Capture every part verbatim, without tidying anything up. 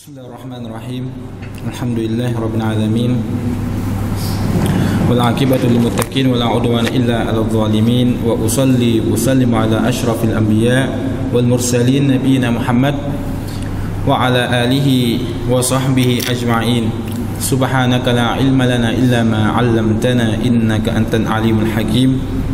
بسم الله الرحمن الرحيم الحمد لله رب العالمين والعاقبة للمتقين ولا عدوان إلا على الظالمين وأصلي وسلم على أشرف الأنبياء والمرسلين نبينا محمد وعلى آله وصحبه أجمعين سبحانك لا علم لنا إلا ما علمتنا إنك أنت العليم الحكيم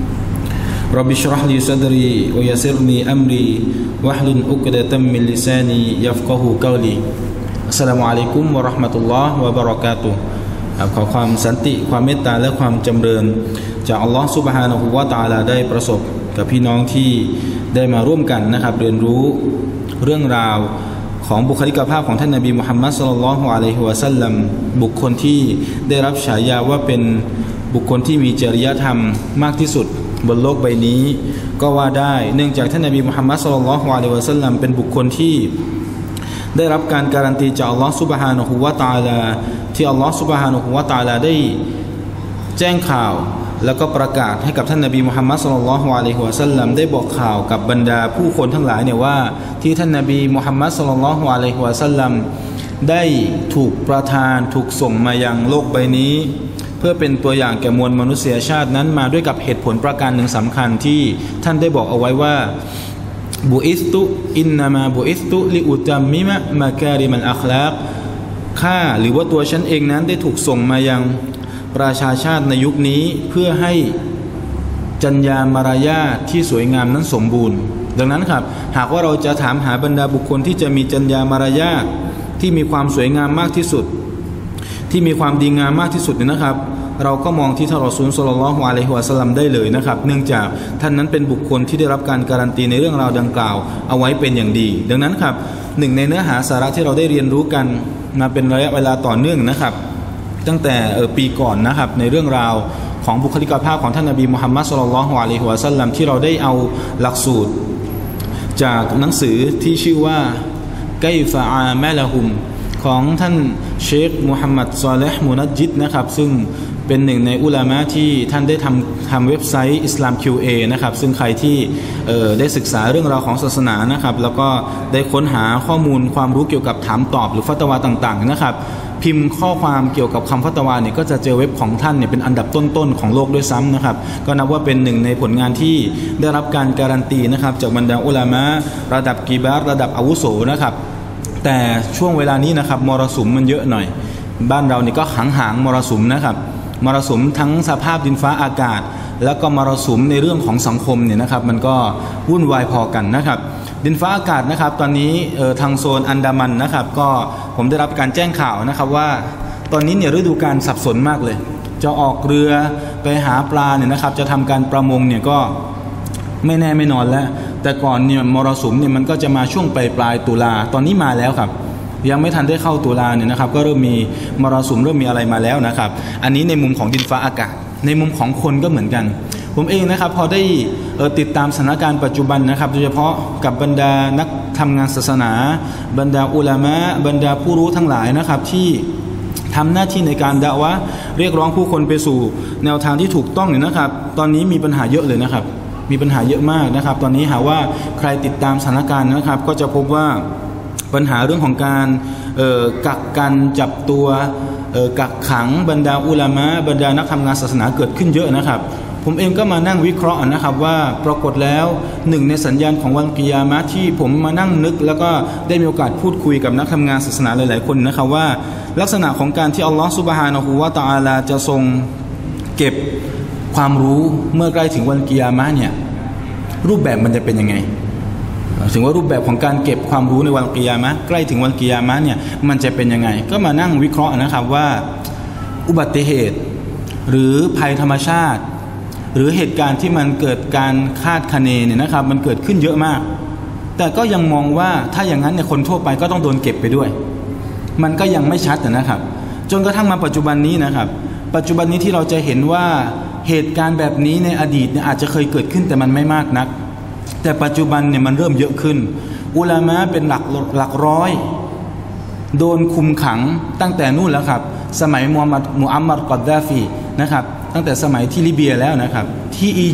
رب اشرح لي صدري ويسر لي أمري واحلل عقدة من لساني يفقهوا قوليอัสสลามุอะลัยกุมวะเราะห์มะตุลลอฮ์วะบะเราะกาตุฮ์ขอความสันติความเมตตาและความจำเริญจากอัลลอฮ์ซุบฮานะฮูวะตะอาลาได้ประสบกับพี่น้องที่ได้มาร่วมกันนะครับเรียนรู้เรื่องราวของบุคลิกภาพของท่านนบีมุฮัมมัดศ็อลลัลลอฮุอะลัยฮิวะซัลลัมบุคคลที่ได้รับฉายาว่าเป็นบุคคลที่มีจริยธรรมมากที่สุดบนโลกใบนี้ก็ว่าได้เนื่องจากท่านนบีมุฮัมมัดศ็อลลัลลอฮุอะลัยฮิวะซัลลัมเป็นบุคคลที่ได้รับการการันตีจากอัลลอฮฺซุบฮานะฮูวะตะอาลาที่อัลลอฮฺซุบฮานะฮูวะตะอาลาได้แจ้งข่าวแล้วก็ประกาศให้กับท่านนบีมุฮัมมัดศ็อลลัลลอฮุอะลัยฮิวะซัลลัมได้บอกข่าวกับบรรดาผู้คนทั้งหลายเนี่ยว่าที่ท่านนบีมุฮัมมัดศ็อลลัลลอฮุอะลัยฮิวะซัลลัมได้ถูกประทานถูกส่งมายังโลกใบนี้เพื่อเป็นตัวอย่างแก่มวลมนุษยชาตินั้นมาด้วยกับเหตุผลประการหนึ่งสำคัญที่ท่านได้บอกเอาไว้ว่าบุอิสตุอินนามาบุอิสตุลิอุตัมมิมะมาการิมัลอัคลากข้าหรือว่าตัวฉันเองนั้นได้ถูกส่งมายังประชาชาติในยุคนี้เพื่อให้จรรยามารยาทที่สวยงามนั้นสมบูรณ์ดังนั้นครับหากว่าเราจะถามหาบรรดาบุคคลที่จะมีจรรยามารยาทที่มีความสวยงามมากที่สุดที่มีความดีงามมากที่สุดเนี่ยนะครับเราก็มองที่ท่านรอซูลศ็อลลัลลอฮุอะลัยฮิวะซัลลัมได้เลยนะครับเนื่องจากท่านนั้นเป็นบุคคลที่ได้รับการการันตีในเรื่องราวดังกล่าวเอาไว้เป็นอย่างดีดังนั้นครับหนึ่งในเนื้อหาสาระที่เราได้เรียนรู้กันมาเป็นระยะเวลาต่อเนื่องนะครับตั้งแต่ปีก่อนนะครับในเรื่องราวของบุคลิกภาพของท่านนบีมุฮัมมัดศ็อลลัลลอฮุอะลัยฮิวะซัลลัมที่เราได้เอาหลักสูตรจากหนังสือที่ชื่อว่าไกฟะอามาละฮุมของท่านเชคมุฮัมมัดซอลิห์มุนัจญิดนะครับซึ่งเป็นหนึ่งในอุลามะที่ท่านได้ทำทำเว็บไซต์อิสลาม คิว เอ นะครับซึ่งใครที่ได้ศึกษาเรื่องราวของศาสนานะครับแล้วก็ได้ค้นหาข้อมูลความรู้เกี่ยวกับถามตอบหรือฟัตวาต่างๆนะครับพิมพ์ข้อความเกี่ยวกับคำฟัตวาเนี่ยก็จะเจอเว็บของท่านเนี่ยเป็นอันดับต้นๆของโลกด้วยซ้ำนะครับก็นับว่าเป็นหนึ่งในผลงานที่ได้รับการการันตีนะครับจากบรรดาอุลามะระดับกีบาร์ระดับอาวุโสนะครับแต่ช่วงเวลานี้นะครับมรสุมมันเยอะหน่อยบ้านเรานี่ก็ขังหางมรสุมนะครับมรสุมทั้งสภาพดินฟ้าอากาศแล้วก็มรสุมในเรื่องของสังคมเนี่ยนะครับมันก็วุ่นวายพอกันนะครับดินฟ้าอากาศนะครับตอนนี้ทางโซนอันดามันนะครับก็ผมได้รับการแจ้งข่าวนะครับว่าตอนนี้เนี่ยฤดูกาลสับสนมากเลยจะออกเรือไปหาปลาเนี่ยนะครับจะทำการประมงเนี่ยก็ไม่แน่ไม่นอนแล้วแต่ก่อนเนี่ยมรสุมเนี่ยมันก็จะมาช่วงปลายปลายตุลาตอนนี้มาแล้วครับยังไม่ทันได้เข้าตุลาเนี่ยนะครับก็เริ่มมีมรสุมเริ่มมีอะไรมาแล้วนะครับอันนี้ในมุมของดินฟ้าอากาศในมุมของคนก็เหมือนกันผมเองนะครับพอได้ติดตามสถานการณ์ปัจจุบันนะครับโดยเฉพาะกับบรรดานักทำงานศาสนาบรรดาอุลามะบรรดาผู้รู้ทั้งหลายนะครับที่ทำหน้าที่ในการดะวะห์เรียกร้องผู้คนไปสู่แนวทางที่ถูกต้องเนี่ยนะครับตอนนี้มีปัญหาเยอะเลยนะครับมีปัญหาเยอะมากนะครับตอนนี้หาว่าใครติดตามสถานการณ์นะครับก็จะพบว่าปัญหาเรื่องของการกักกันจับตัวกักขังบรรดาอุลามะบรรดานักทำงานศาสนาเกิดขึ้นเยอะนะครับผมเองก็มานั่งวิเคราะห์นะครับว่าปรากฏแล้วหนึ่งในสัญญาณของวันกิยามะห์ที่ผมมานั่งนึกแล้วก็ได้มีโอกาสพูดคุยกับนักทำงานศาสนาหลายๆคนนะครับว่าลักษณะของการที่อัลลอฮฺซุบฮานะฮูวะตะอาลาจะทรงเก็บความรู้เมื่อใกล้ถึงวันกิยามะห์เนี่ยรูปแบบมันจะเป็นยังไงถึงว่ารูปแบบของการเก็บความรู้ในวันกิยามะห์ใกล้ถึงวันกิยามะห์เนี่ยมันจะเป็นยังไงก็มานั่งวิเคราะห์นะครับว่าอุบัติเหตุหรือภัยธรรมชาติหรือเหตุการณ์ที่มันเกิดการคาดคะเนเนี่ยนะครับมันเกิดขึ้นเยอะมากแต่ก็ยังมองว่าถ้าอย่างนั้นเนี่ยคนทั่วไปก็ต้องโดนเก็บไปด้วยมันก็ยังไม่ชัดนะครับจนกระทั่งมาปัจจุบันนี้นะครับปัจจุบันนี้ที่เราจะเห็นว่าเหตุการณ์แบบนี้ในอดีตเนี่ยอาจจะเคยเกิดขึ้นแต่มันไม่มากนักแต่ปัจจุบันเนี่ยมันเริ่มเยอะขึ้นอุลามะเป็นหลักหลักร้อยโดนคุมขังตั้งแต่นู่นแล้วครับสมัยมูฮัมหมัดมูอัมมัดกอดดาฟีนะครับตั้งแต่สมัยที่ลิเบียแล้วนะครับที่อียิปต์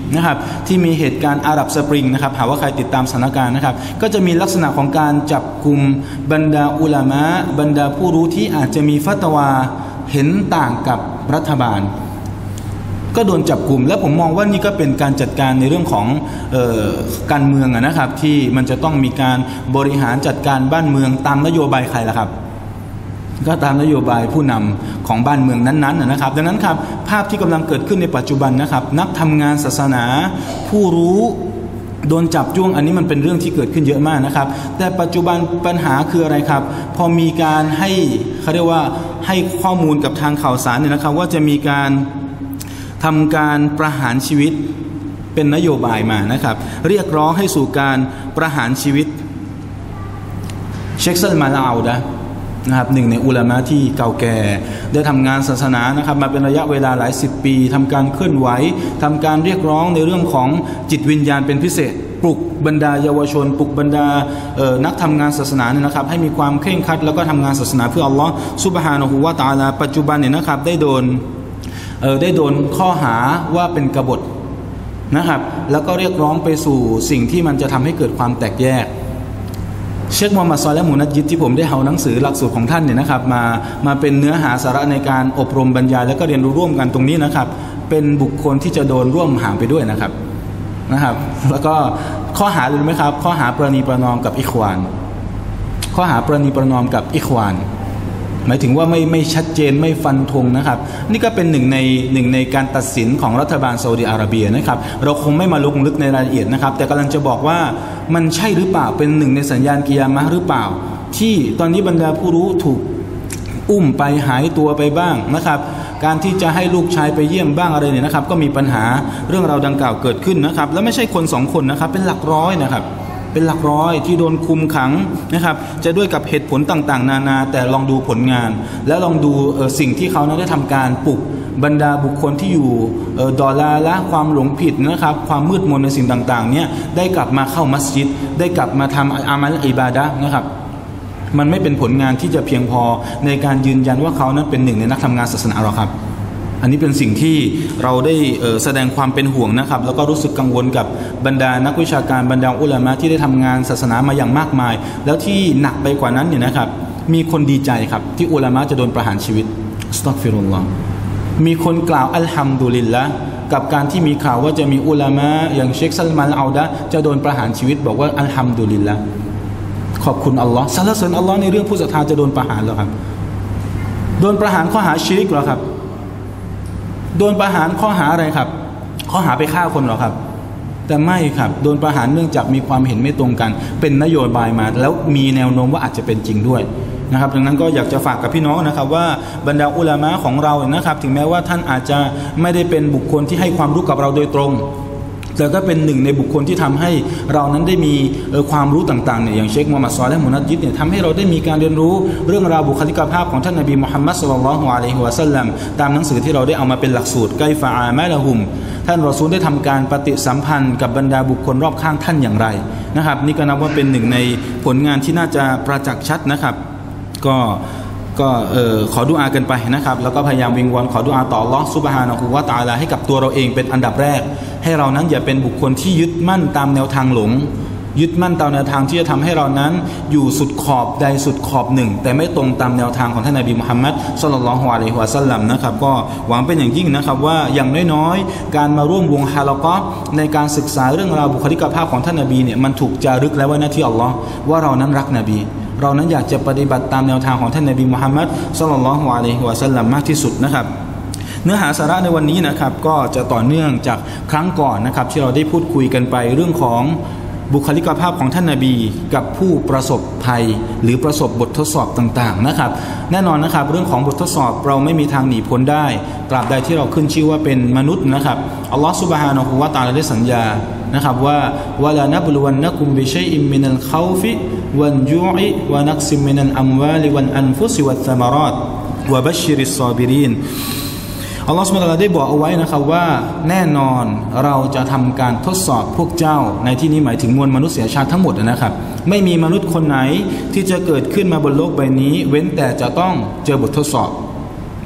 นะครับที่มีเหตุการณ์อาหรับสปริงนะครับหากว่าใครติดตามสถานการณ์นะครับก็จะมีลักษณะของการจับกลุ่มบรรดาอุลามะบรรดาผู้รู้ที่อาจจะมีฟัตวาเห็นต่างกับรัฐบาลก็โดนจับกลุ่มและผมมองว่านี่ก็เป็นการจัดการในเรื่องของเอ่อการเมืองนะครับที่มันจะต้องมีการบริหารจัดการบ้านเมืองตามนโยบายใครล่ะครับก็ตามนโยบายผู้นำของบ้านเมืองนั้นๆนะครับดังนั้นครับภาพที่กำลังเกิดขึ้นในปัจจุบันนะครับนักทำงานศาสนาผู้รู้โดนจับจ้วงอันนี้มันเป็นเรื่องที่เกิดขึ้นเยอะมากนะครับแต่ปัจจุบันปัญหาคืออะไรครับพอมีการให้เขาเรียกว่าให้ข้อมูลกับทางข่าวสารเนี่ยนะครับว่าจะมีการทำการประหารชีวิตเป็นนโยบายมานะครับเรียกร้องให้สู่การประหารชีวิตเชคซัลมาลาอูดะนะครับหนึ่งในอุลามะที่เก่าแก่ได้ทำงานศาสนานะครับมาเป็นระยะเวลาหลายสิบปีทำการเคลื่อนไหวทำการเรียกร้องในเรื่องของจิตวิญญาณเป็นพิเศษปลุกบรรดาเยาวชนปลุกบรรดาเอ่อนักทำงานศาสนาเนี่ยนะครับให้มีความเคร่งครัดแล้วก็ทำงานศาสนาเพื่ออัลลอฮ์ซุบฮานะฮูวะตะอาลาปัจจุบันเนี่ยนะครับได้โดนเออได้โดนข้อหาว่าเป็นกบฏนะครับแล้วก็เรียกร้องไปสู่สิ่งที่มันจะทำให้เกิดความแตกแยกเชคมูฮัมหมัด ซอลิห์ มูนัจญิดที่ผมได้เอาหนังสือหลักสูตรของท่านเนี่ยนะครับมามาเป็นเนื้อหาสาระในการอบรมบรรยายและก็เรียนรู้ร่วมกันตรงนี้นะครับเป็นบุคคลที่จะโดนร่วมหางไปด้วยนะครับนะครับแล้วก็ข้อหารู้ไหมครับข้อหาประนีประนอมกับอิควานข้อหาประนีประนอมกับอิควานหมายถึงว่าไม่ไม่ชัดเจนไม่ฟันธงนะครับนี่ก็เป็นหนึ่งในหนึ่งในการตัดสินของรัฐบาลซาอุดิอาระเบียนะครับเราคงไม่มาลงลึกในรายละเอียดนะครับแต่กำลังจะบอกว่ามันใช่หรือเปล่าเป็นหนึ่งในสัญญาณกิยามะห์หรือเปล่าที่ตอนนี้บรรดาผู้รู้ถูกอุ้มไปหายตัวไปบ้างนะครับการที่จะให้ลูกชายไปเยี่ยมบ้างอะไรเนี่ยนะครับก็มีปัญหาเรื่องราวดังกล่าวเกิดขึ้นนะครับแล้วไม่ใช่คนสองคนนะครับเป็นหลักร้อยนะครับเป็นหลักร้อยที่โดนคุมขังนะครับจะด้วยกับเหตุผลต่างๆนานาแต่ลองดูผลงานแล้วลองดูสิ่งที่เขานั้นได้ทำการปลุกบรรดาบุคคลที่อยู่ดอลาละความหลงผิดนะครับความมืดมนในสิ่งต่างๆเนี่ยได้กลับมาเข้ามัสยิดได้กลับมาทำอามัลอิบาดะห์นะครับมันไม่เป็นผลงานที่จะเพียงพอในการยืนยันว่าเขานั้นเป็นหนึ่งในนักทำงานศาสนาหรอกครับอันนี้เป็นสิ่งที่เราได้แสดงความเป็นห่วงนะครับแล้วก็รู้สึกกังวลกับบรรดานักวิชาการบรรดาอุลามะที่ได้ทำงานศาสนามาอย่างมากมายแล้วที่หนักไปกว่านั้นเนี่ยนะครับมีคนดีใจครับที่อุลามะจะโดนประหารชีวิตอัสตัฆฟิรุลลอฮ์มีคนกล่าวอัลฮัมดุลิลละห์กับการที่มีข่าวว่าจะมีอุลามะอย่างเชคซัลมาลเอาดะจะโดนประหารชีวิตบอกว่าอัลฮัมดุลิลละห์ขอบคุณอัลลอฮ์สรรเสริญอัลลอฮ์ในเรื่องผู้ศรัทธาจะโดนประหารแล้วครับโดนประหารข้อหาชิริกเหรอครับโดนประหารข้อหาอะไรครับข้อหาไปฆ่าคนหรอครับแต่ไม่ครับโดนประหารเนื่องจากมีความเห็นไม่ตรงกันเป็นนโยบายมาแล้วมีแนวโน้มว่าอาจจะเป็นจริงด้วยนะครับดังนั้นก็อยากจะฝากกับพี่น้องนะครับว่าบรรดาอุลามะของเรานะครับถึงแม้ว่าท่านอาจจะไม่ได้เป็นบุคคลที่ให้ความรู้กับเราโดยตรงแต่ก็เป็นหนึ่งในบุคคลที่ทำให้เรานั้นได้มีความรู้ต่างๆเนี่ยอย่างเชคมูฮัมหมัด ซอลิห์ มูนัจญิดเนี่ยทำให้เราได้มีการเรียนรู้เรื่องราวบุคลิกภาพของท่านนบีมุฮัมมัด ศ็อลลัลลอฮุอะลัยฮิวะซัลลัมตามหนังสือที่เราได้เอามาเป็นหลักสูตรไกฟะอามาละฮุมท่านรอซูลได้ทำการปฏิสัมพันธ์กับบรรดาบุคคลรอบข้างท่านอย่างไรนะครับนี่ก็นับว่าเป็นหนึ่งในผลงานที่น่าจะประจักษ์ชัดนะครับก็ก็เอ่อขอดุอากันไปนะครับแล้วก็พยายามวิงวอนขอดุอาต่ออัลเลาะห์ซุบฮานะฮูวะตะอาลาให้กับตัวเราเองเป็นอันดับแรกให้เรานั้นอย่าเป็นบุคคลที่ยึดมั่นตามแนวทางหลงยึดมั่นตามแนวทางที่จะทำให้เรานั้นอยู่สุดขอบใดสุดขอบหนึ่งแต่ไม่ตรงตามแนวทางของท่านนบีมุฮัมมัด ศ็อลลัลลอฮุอะลัยฮิวะซัลลัมนะครับก็หวังเป็นอย่างยิ่งนะครับว่าอย่างน้อยๆการมาร่วมวงฮาละกะห์ในการศึกษาเรื่องราวบุคลิกภาพของท่านนบีเนี่ยมันถูกจารึกแล้วไว้ณที่อัลลอฮ์ว่าเรานั้นรักนบีเรานั้นอยากจะปฏิบัติตามแนวทางของท่านนบีมุฮัมมัด ศ็อลลัลลอฮุอะลัยฮิวะซัลลัมมากที่สุดนะครับเนื้อหาสาระในวันนี้นะครับก็จะต่อเนื่องจากครั้งก่อนนะครับที่เราได้พูดคุยกันไปเรื่องของบุคลิกภาพของท่านนบีกับผู้ประสบภัยหรือประสบบททดสอบต่างๆนะครับแน่นอนนะครับเรื่องของบททดสอบเราไม่มีทางหนีพ้นได้ตราบใดที่เราขึ้นชื่อว่าเป็นมนุษย์นะครับอัลลอฮฺซุบฮานะฮูวะตะอาลาได้สัญญานะครับว่าวะลานับลุวันนะกุมบิชัยอิมมินัลคอฟิวันญูอิวะนักซิมมินัลอัมวาลิวันอันฟุซิวัตธะมะรอตวะบัชชิริสซอบิรีนอัลลอฮฺซุบฮานะฮูวะตะอาลาได้บอกเอาไว้นะครับว่าแน่นอนเราจะทำการทดสอบพวกเจ้าในที่นี้หมายถึงมวลมนุษยชาติทั้งหมดนะครับไม่มีมนุษย์คนไหนที่จะเกิดขึ้นมาบนโลกใบนี้เว้นแต่จะต้องเจอบททดสอบ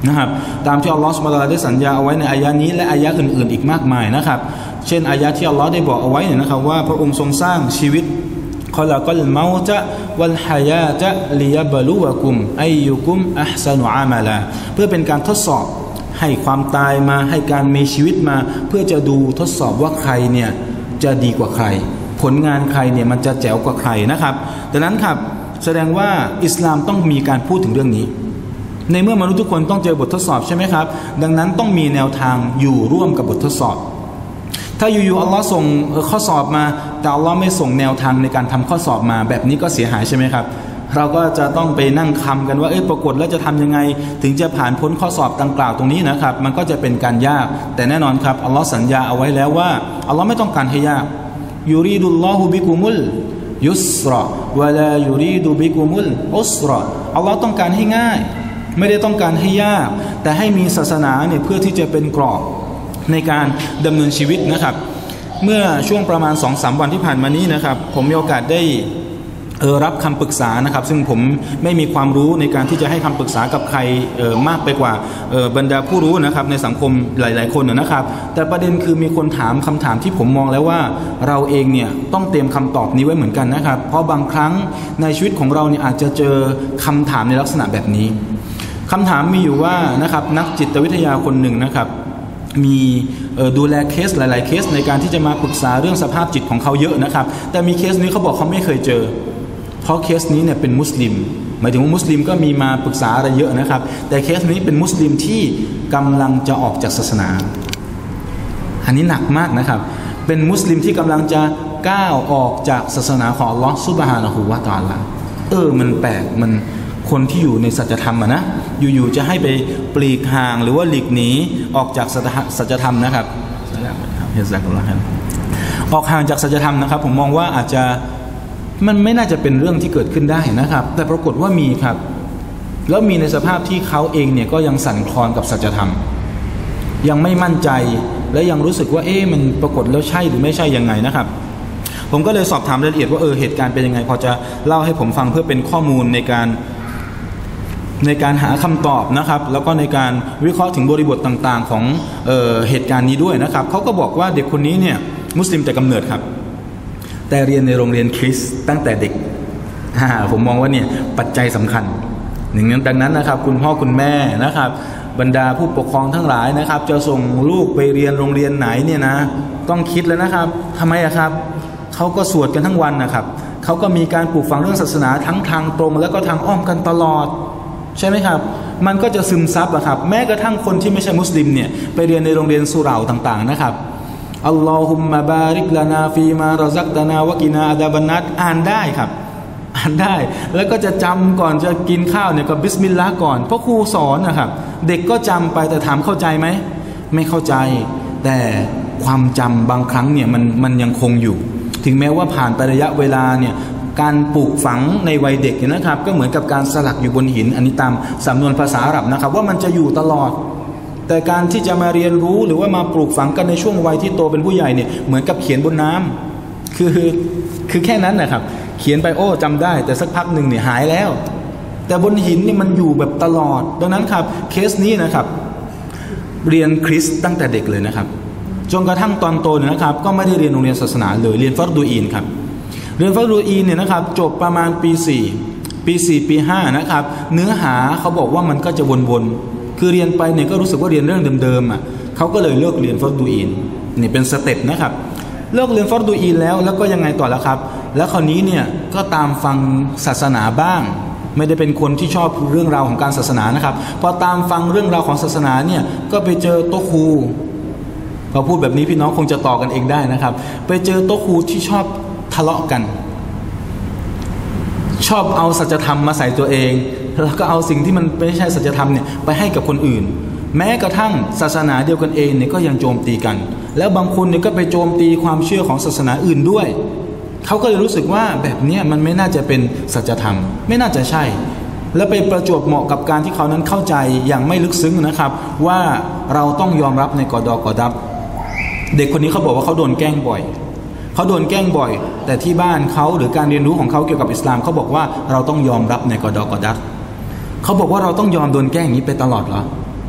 นะครับตามที่อัลลอฮฺซุบฮานะฮูวะตะอาลาได้สัญญาเอาไว้ในอายะนี้และอายะอื่นๆอีกมากมายนะครับเช่นอายะที่อัลลอฮฺได้บอกเอาไว้เนี่ยนะครับว่าพระองค์ทรงสร้างชีวิตขอละกัลเมาตะวัลฮายาตะลิยะบลุวะกุมอัยยุกุมอัพซานุอามาลาเพื่อเป็นการทดสอบให้ความตายมาให้การมีชีวิตมาเพื่อจะดูทดสอบว่าใครเนี่ยจะดีกว่าใครผลงานใครเนี่ยมันจะแจ๋วกว่าใครนะครับดังนั้นครับแสดงว่าอิสลามต้องมีการพูดถึงเรื่องนี้ในเมื่อมนุษย์ทุกคนต้องเจอบททดสอบใช่ไหมครับดังนั้นต้องมีแนวทางอยู่ร่วมกับบททดสอบถ้าอยู่ๆอัลลอฮ์ส่งข้อสอบมาแต่อัลลอฮ์ไม่ส่งแนวทางในการทำข้อสอบมาแบบนี้ก็เสียหายใช่ไหมครับเราก็จะต้องไปนั่งคำกันว่าเอ้ยปรากฏแล้วจะทำยังไงถึงจะผ่านพ้นข้อสอบดังกล่าวตรงนี้นะครับมันก็จะเป็นการยากแต่แน่นอนครับอัลลอฮ์สัญญาเอาไว้แล้วว่าอัลลอฮ์ไม่ต้องการให้ยากยูรีดุลลอฮุบิกุมุลยุสรอวะลายูรีดุบิกุมุลอุสรออัลลอฮ์ต้องการให้ง่ายไม่ได้ต้องการให้ยากแต่ให้มีศาสนาเนี่ยเพื่อที่จะเป็นกรอบในการดำเนินชีวิตนะครับเมื่อช่วงประมาณ สองถึงสาม วันที่ผ่านมานี้นะครับผมมีโอกาสได้เออรับคำปรึกษานะครับซึ่งผมไม่มีความรู้ในการที่จะให้คำปรึกษากับใครเออมากไปกว่าเออบรรดาผู้รู้นะครับในสังคมหลายๆคนนะครับแต่ประเด็นคือมีคนถามคำถามที่ผมมองแล้วว่าเราเองเนี่ยต้องเตรียมคำตอบนี้ไว้เหมือนกันนะครับเพราะบางครั้งในชีวิตของเราเนี่ยอาจจะเจอคำถามในลักษณะแบบนี้คำถามมีอยู่ว่านะครับนักจิตวิทยาคนหนึ่งนะครับมีดูแลเคสหลายๆเคสในการที่จะมาปรึกษาเรื่องสภาพจิตของเขาเยอะนะครับแต่มีเคสนี้เขาบอกเขาไม่เคยเจอเพราะเคสนี้เนี่ยเป็นมุสลิมหมายถึงว่ามุสลิมก็มีมาปรึกษาอะไรเยอะนะครับแต่เคสนี้เป็นมุสลิมที่กำลังจะออกจากศาสนาอันนี้หนักมากนะครับเป็นมุสลิมที่กำลังจะก้าวออกจากศาสนาของอัลลอฮฺซุบฮานะฮูวะตะอาลาเออมันแปลกมันคนที่อยู่ในสัจธรรมอะนะอยู่ๆจะให้ไปปลีกห่างหรือว่าหลีกหนีออกจากสัจธรรมนะครับเฮซักอัลลอฮฺออกห่างจากสัจธรรมนะครับผมมองว่าอาจจะมันไม่น่าจะเป็นเรื่องที่เกิดขึ้นได้นะครับแต่ปรากฏว่ามีครับแล้วมีในสภาพที่เขาเองเนี่ยก็ยังสั่นคลอนกับสัจธรรมยังไม่มั่นใจและยังรู้สึกว่าเอ๊ะมันปรากฏแล้วใช่หรือไม่ใช่ยังไงนะครับผมก็เลยสอบถามรายละเอียดว่าเออเหตุการณ์เป็นยังไงพอจะเล่าให้ผมฟังเพื่อเป็นข้อมูลในการในการหาคำตอบนะครับแล้วก็ในการวิเคราะห์ถึงบริบทต่างๆของเอ่อเหตุการณ์นี้ด้วยนะครับเขาก็บอกว่าเด็กคนนี้เนี่ยมุสลิมแต่กำเนิดครับแต่เรียนในโรงเรียนคริสต์ตั้งแต่เด็กผมมองว่าเนี่ยปัจจัยสำคัญหนึ่งดังนั้นนะครับคุณพ่อคุณแม่นะครับบรรดาผู้ปกครองทั้งหลายนะครับจะส่งลูกไปเรียนโรงเรียนไหนเนี่ยนะต้องคิดแล้วนะครับทำไมอะครับเขาก็สวดกันทั้งวันนะครับเขาก็มีการปลูกฝังเรื่องศาสนาทั้งทางตรงแล้วก็ทางอ้อมกันตลอดใช่ไหมครับมันก็จะซึมซับอะครับแม้กระทั่งคนที่ไม่ใช่มุสลิมเนี่ยไปเรียนในโรงเรียนสุเหร่าต่างๆนะครับอัลลอฮุมมะบาริกลานาฟีมารอซักตานาวะกินาอาดาบันนัตอ่านได้ครับอ่านได้แล้วก็จะจำก่อนจะกินข้าวเนี่ยก็บิสมิลลาห์ก่อนเพราะครูสอนนะครับเด็กก็จำไปแต่ถามเข้าใจไหมไม่เข้าใจแต่ความจำบางครั้งเนี่ยมันมันยังคงอยู่ถึงแม้ว่าผ่านไประยะเวลาเนี่ยการปลูกฝังในวัยเด็กเนี่ยนะครับก็เหมือนกับการสลักอยู่บนหินอันนี้ตามสำนวนภาษาอาหรับนะครับว่ามันจะอยู่ตลอดแต่การที่จะมาเรียนรู้หรือว่ามาปลูกฝังกันในช่วงวัยที่โตเป็นผู้ใหญ่เนี่ยเหมือนกับเขียนบนน้ำคือคือแค่นั้นนะครับเขียนไปโอ้จำได้แต่สักพักหนึ่งเนี่ยหายแล้วแต่บนหินนี่มันอยู่แบบตลอดดังนั้นครับเคสนี้นะครับเรียนคริสต์ตั้งแต่เด็กเลยนะครับจนกระทั่งตอนโตเนี่ยนะครับก็ไม่ได้เรียนโรงเรียนศาสนาเลยเรียนฟัรดูอีนครับเรียนฟัรดูอีนเนี่ยนะครับจบประมาณปีสี่ปีสี่ปีห้านะครับเนื้อหาเขาบอกว่ามันก็จะวนๆคือเรียนไปเนี่ยก็รู้สึกว่าเรียนเรื่องเดิมๆอ่ะเขาก็เลยเลิกเรียนฟัรดูอีนนี่เป็นสเต็ปนะครับเลิกเรียนฟัรดูอีนแล้วแล้วก็ยังไงต่อแล้วครับแล้วคราวนี้เนี่ยก็ตามฟังศาสนาบ้างไม่ได้เป็นคนที่ชอบเรื่องราวของการศาสนานะครับพอตามฟังเรื่องราวของศาสนาเนี่ยก็ไปเจอโต๊ะครูพอพูดแบบนี้พี่น้องคงจะต่อกันเองได้นะครับไปเจอโต๊ะครูที่ชอบทะเลาะกันชอบเอาสัจธรรมมาใส่ตัวเองแล้วก็เอาสิ่งที่มันไม่ใช่สัจธรรมเนี่ยไปให้กับคนอื่นแม้กระทั่งศาสนาเดียวกันเองเนี่ยก็ยังโจมตีกันแล้วบางคนเนี่ยก็ไปโจมตีความเชื่อของศาสนาอื่นด้วยเขาก็เลยรู้สึกว่าแบบนี้มันไม่น่าจะเป็นสัจธรรมไม่น่าจะใช่แล้วไปประจวบเหมาะกับการที่เขานั้นเข้าใจอย่างไม่ลึกซึ้งนะครับว่าเราต้องยอมรับในกอดอกอดับเด็กคนนี้เขาบอกว่าเขาโดนแกล้งบ่อยเขาโดนแกล้งบ่อยแต่ที่บ้านเขาหรือการเรียนรู้ของเขาเกี่ยวกับอิสลามเขาบอกว่าเราต้องยอมรับในกอดอกอดับเขาบอกว่าเราต้องยอมโดนแกล้งอย่างนี้ไปตลอดเหรอ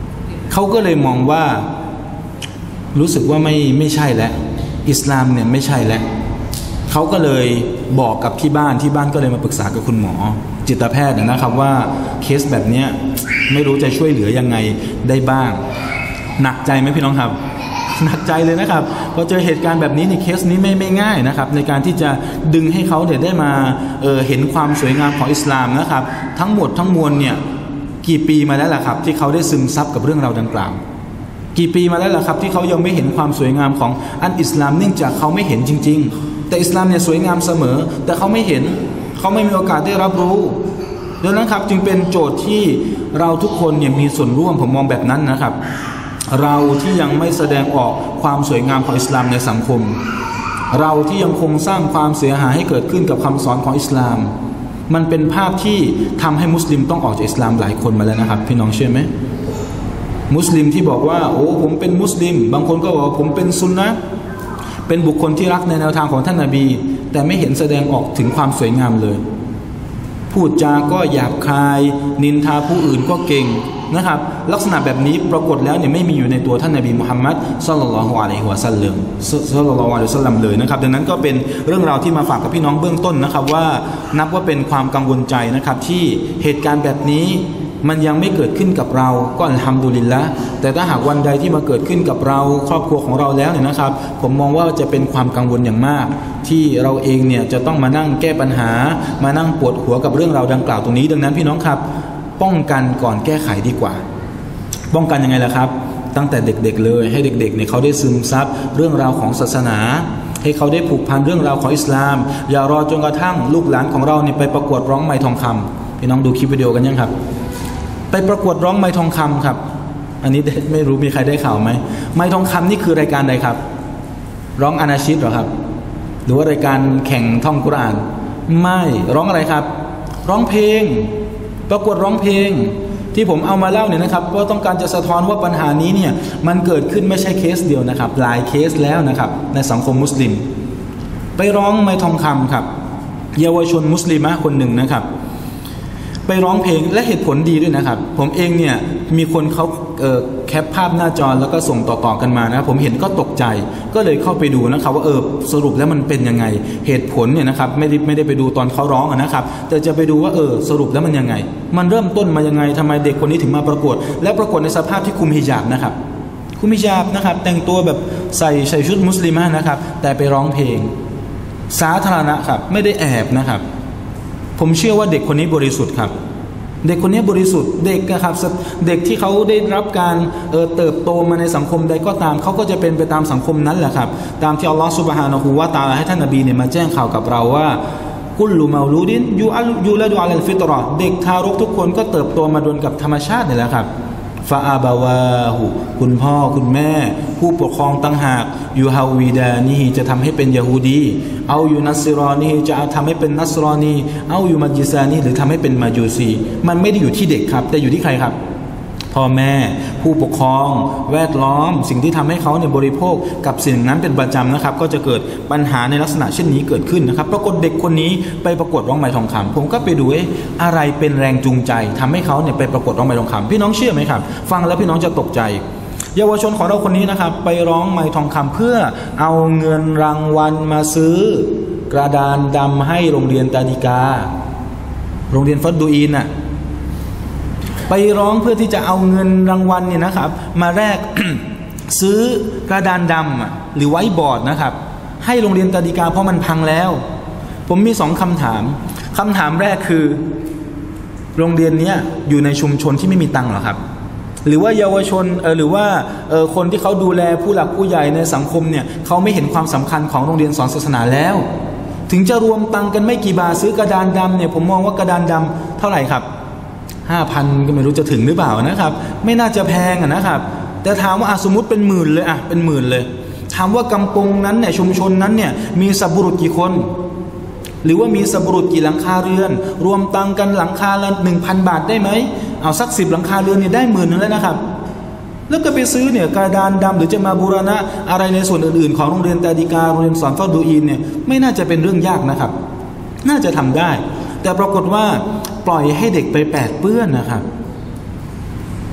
เขาก็เลยมองว่ารู้สึกว่าไม่ไม่ใช่แล้วอิสลามเนี่ยไม่ใช่แล้วเขาก็เลยบอกกับที่บ้านที่บ้านก็เลยมาปรึกษากับคุณหมอจิตแพทย์นะครับว่าเคสแบบนี้ไม่รู้จะช่วยเหลือยังไงได้บ้างหนักใจไหมพี่น้องครับหนักใจเลยนะครับพอเจอเหตุการณ์แบบนี้ในเคสนี้ไม่ไม่ง่ายนะครับในการที่จะดึงให้เขาเนี่ยได้มา เอ่อ เห็นความสวยงามของอิสลามนะครับทั้งหมดทั้งมวลเนี่ยกี่ปีมาแล้วล่ะครับที่เขาได้ซึมซับกับเรื่องราวดังกล่าวกี่ปีมาแล้วล่ะครับที่เขายังไม่เห็นความสวยงามของอันอิสลามเนื่องจากเขาไม่เห็นจริงๆแต่อิสลามเนี่ยสวยงามเสมอแต่เขาไม่เห็นเขาไม่มีโอกาสได้รับรู้ดังนั้นครับจึงเป็นโจทย์ที่เราทุกคนเนี่ยมีส่วนร่วมผมมองแบบนั้นนะครับเราที่ยังไม่แสดงออกความสวยงามของอิสลามในสังคมเราที่ยังคงสร้างความเสียหายให้เกิดขึ้นกับคำสอนของอิสลามมันเป็นภาพที่ทำให้มุสลิมต้องออกจากอิสลามหลายคนมาแล้วนะครับพี่น้องเชื่อไหมมุสลิมที่บอกว่าโอ้ผมเป็นมุสลิมบางคนก็บอกผมเป็นซุนนะห์เป็นบุคคลที่รักในแนวทางของท่านนบีแต่ไม่เห็นแสดงออกถึงความสวยงามเลยพูดจาก็หยาบคายนินทาผู้อื่นก็เก่งนะครับลักษณะแบบนี้ปรากฏแล้วเนี่ยไม่มีอยู่ในตัวท่านนบีมุฮัมมัดศ็อลลัลลอฮุอะลัยฮิวะซัลลัมศ็อลลัลลอฮุอะลัยฮิวะซัลลัมเลยนะครับดังนั้นก็เป็นเรื่องราวที่มาฝากกับพี่น้องเบื้องต้นนะครับว่านับว่าเป็นความกังวลใจนะครับที่เหตุการณ์แบบนี้มันยังไม่เกิดขึ้นกับเราก็อัลฮัมดุลิลละห์แต่ถ้าหากวันใดที่มาเกิดขึ้นกับเราครอบครัวของเราแล้วเนี่ยนะครับผมมองว่าจะเป็นความกังวลอย่างมากที่เราเองเนี่ยจะต้องมานั่งแก้ปัญหามานั่งปวดหัวกับเรื่องราวดังกล่าวตรงนี้ดังนั้นพี่น้องครับป้องกันก่อนแก้ไขดีกว่าป้องกันยังไงล่ะครับตั้งแต่เด็กๆเลยให้เด็กๆเนี่ยเขาได้ซึมซับเรื่องราวของศาสนาให้เขาได้ผูกพันเรื่องราวของอิสลามอย่ารอจนกระทั่งลูกหลานของเราเนี่ยไปประกวดร้องไม้ทองคำพี่น้องดูคลิปวิดีโอกันยังครับไปประกวดร้องไม้ทองคำครับอันนี้ไม่รู้มีใครได้ข่าวไหมไม้ทองคำนี่คือรายการใดครับร้องอานาชิดเหรอครับหรือว่ารายการแข่งท่องกุรอานไม่ร้องอะไรครับร้องเพลงประกวดร้องเพลงที่ผมเอามาเล่าเนี่ยนะครับว่าต้องการจะสะท้อนว่าปัญหานี้เนี่ยมันเกิดขึ้นไม่ใช่เคสเดียวนะครับหลายเคสแล้วนะครับในสังคมมุสลิมไปร้องไม้ทองคำครับเยาวชนมุสลิมะคนหนึ่งนะครับไปร้องเพลงและเหตุผลดีด้วยนะครับผมเองเนี่ยมีคนเขาเอ่อแคปภาพหน้าจอแล้วก็ส่งต่อๆกันมานะผมเห็นก็ตกใจก็เลยเข้าไปดูนะครับว่าเออสรุปแล้วมันเป็นยังไงเหตุผลเนี่ยนะครับไม่ได้ไม่ได้ไปดูตอนเขาร้องนะครับแต่จะไปดูว่าเออสรุปแล้วมันยังไงมันเริ่มต้นมายังไงทำไมเด็กคนนี้ถึงมาประกวดและประกวดในสภาพที่คุมฮิญาบนะครับคุมฮิญาบนะครับแต่งตัวแบบใส่ใส่ชุดมุสลิมะนะครับแต่ไปร้องเพลงสาธารณะครับไม่ได้แอบนะครับผมเชื่อว่าเด็กคนนี้บริสุทธิ์ครับเด็กคนนี้บริสุทธิ์เด็กนะครับเด็กที่เขาได้รับการเอ่อเติบโตมาในสังคมใดก็ตามเขาก็จะเป็นไปตามสังคมนั้นแหละครับตามที่อัลลอฮฺซุบฮานะฮูวะตะอาลาให้ท่านนบีเนี่ยมาแจ้งข่าวกับเราว่ากุลลุมาลูดินยูอัลยูละดูอัลฟิตเราะห์เด็กทารกทุกคนก็เติบโตมาโดยกับธรรมชาตินี่แหละครับฟาอาบาวาหูคุณพ่อคุณแม่ผู้ปกครองต่างหากยูฮาวีดานีจะทำให้เป็นยะฮูดีเอาอยู่นัสรอนีจะทำให้เป็นนัสรอนีเอาอยู่มัจญิซานีหรือทำให้เป็นมาจูซีมันไม่ได้อยู่ที่เด็กครับแต่อยู่ที่ใครครับพ่อแม่ผู้ปกครองแวดล้อมสิ่งที่ทำให้เขาเนี่ยบริโภคกับสิ่งนั้นเป็นประจำนะครับก็จะเกิดปัญหาในลักษณะเช่นนี้เกิดขึ้นนะครับปรากฏเด็กคนนี้ไปประกวดร้องไม้ทองคำผมก็ไปดูเอ๊ะอะไรเป็นแรงจูงใจทำให้เขาเนี่ยไปประกวดร้องไม้ทองคำพี่น้องเชื่อไหมครับฟังแล้วพี่น้องจะตกใจเยาวชนของเราคนนี้นะครับไปร้องไม้ทองคำเพื่อเอาเงินรางวัลมาซื้อกระดานดำให้โรงเรียนตาดิกาโรงเรียนฟัดดูอีนน่ะไปร้องเพื่อที่จะเอาเงินรางวัลเนี่ยนะครับมาแลก ซื้อกระดานดำหรือไว้บอร์ดนะครับให้โรงเรียนตาดิกาเพราะมันพังแล้วผมมีสองคำถามคำถามแรกคือโรงเรียนนี้อยู่ในชุมชนที่ไม่มีตังค์หรอครับหรือว่าเยาวชนเออหรือว่าเออคนที่เขาดูแลผู้หลักผู้ใหญ่ในสังคมเนี่ยเขาไม่เห็นความสำคัญของโรงเรียนสอนศาสนาแล้วถึงจะรวมตังค์กันไม่กี่บาทซื้อกระดานดำเนี่ยผมมองว่ากระดานดำเท่าไหร่ครับห้าพันก็ไม่รู้จะถึงหรือเปล่านะครับไม่น่าจะแพงอ่ะนะครับแต่ถามว่าสมมติเป็นหมื่นเลยอ่ะเป็นหมื่นเลยถามว่ากำปงนั้นเนี่ยชุมชนนั้นเนี่ยมีสับบุรุษกี่คนหรือว่ามีสับบุรุษกี่หลังคาเรือนรวมตังกันหลังคาละหนึ่งพันบาทได้ไหมเอาสักสิบหลังคาเรือนเนี่ยได้หมื่นนึงแล้วนะครับแล้วก็ไปซื้อเนี่ยกระดานดำหรือจะมาบูรณะอะไรในส่วนอื่นๆของโรงเรียนตาดิกาโรงเรียนสอนฟัดดูอีนเนี่ยไม่น่าจะเป็นเรื่องยากนะครับน่าจะทำได้แต่ปรากฏว่าปล่อยให้เด็กไปแปดเปื้อนนะครับ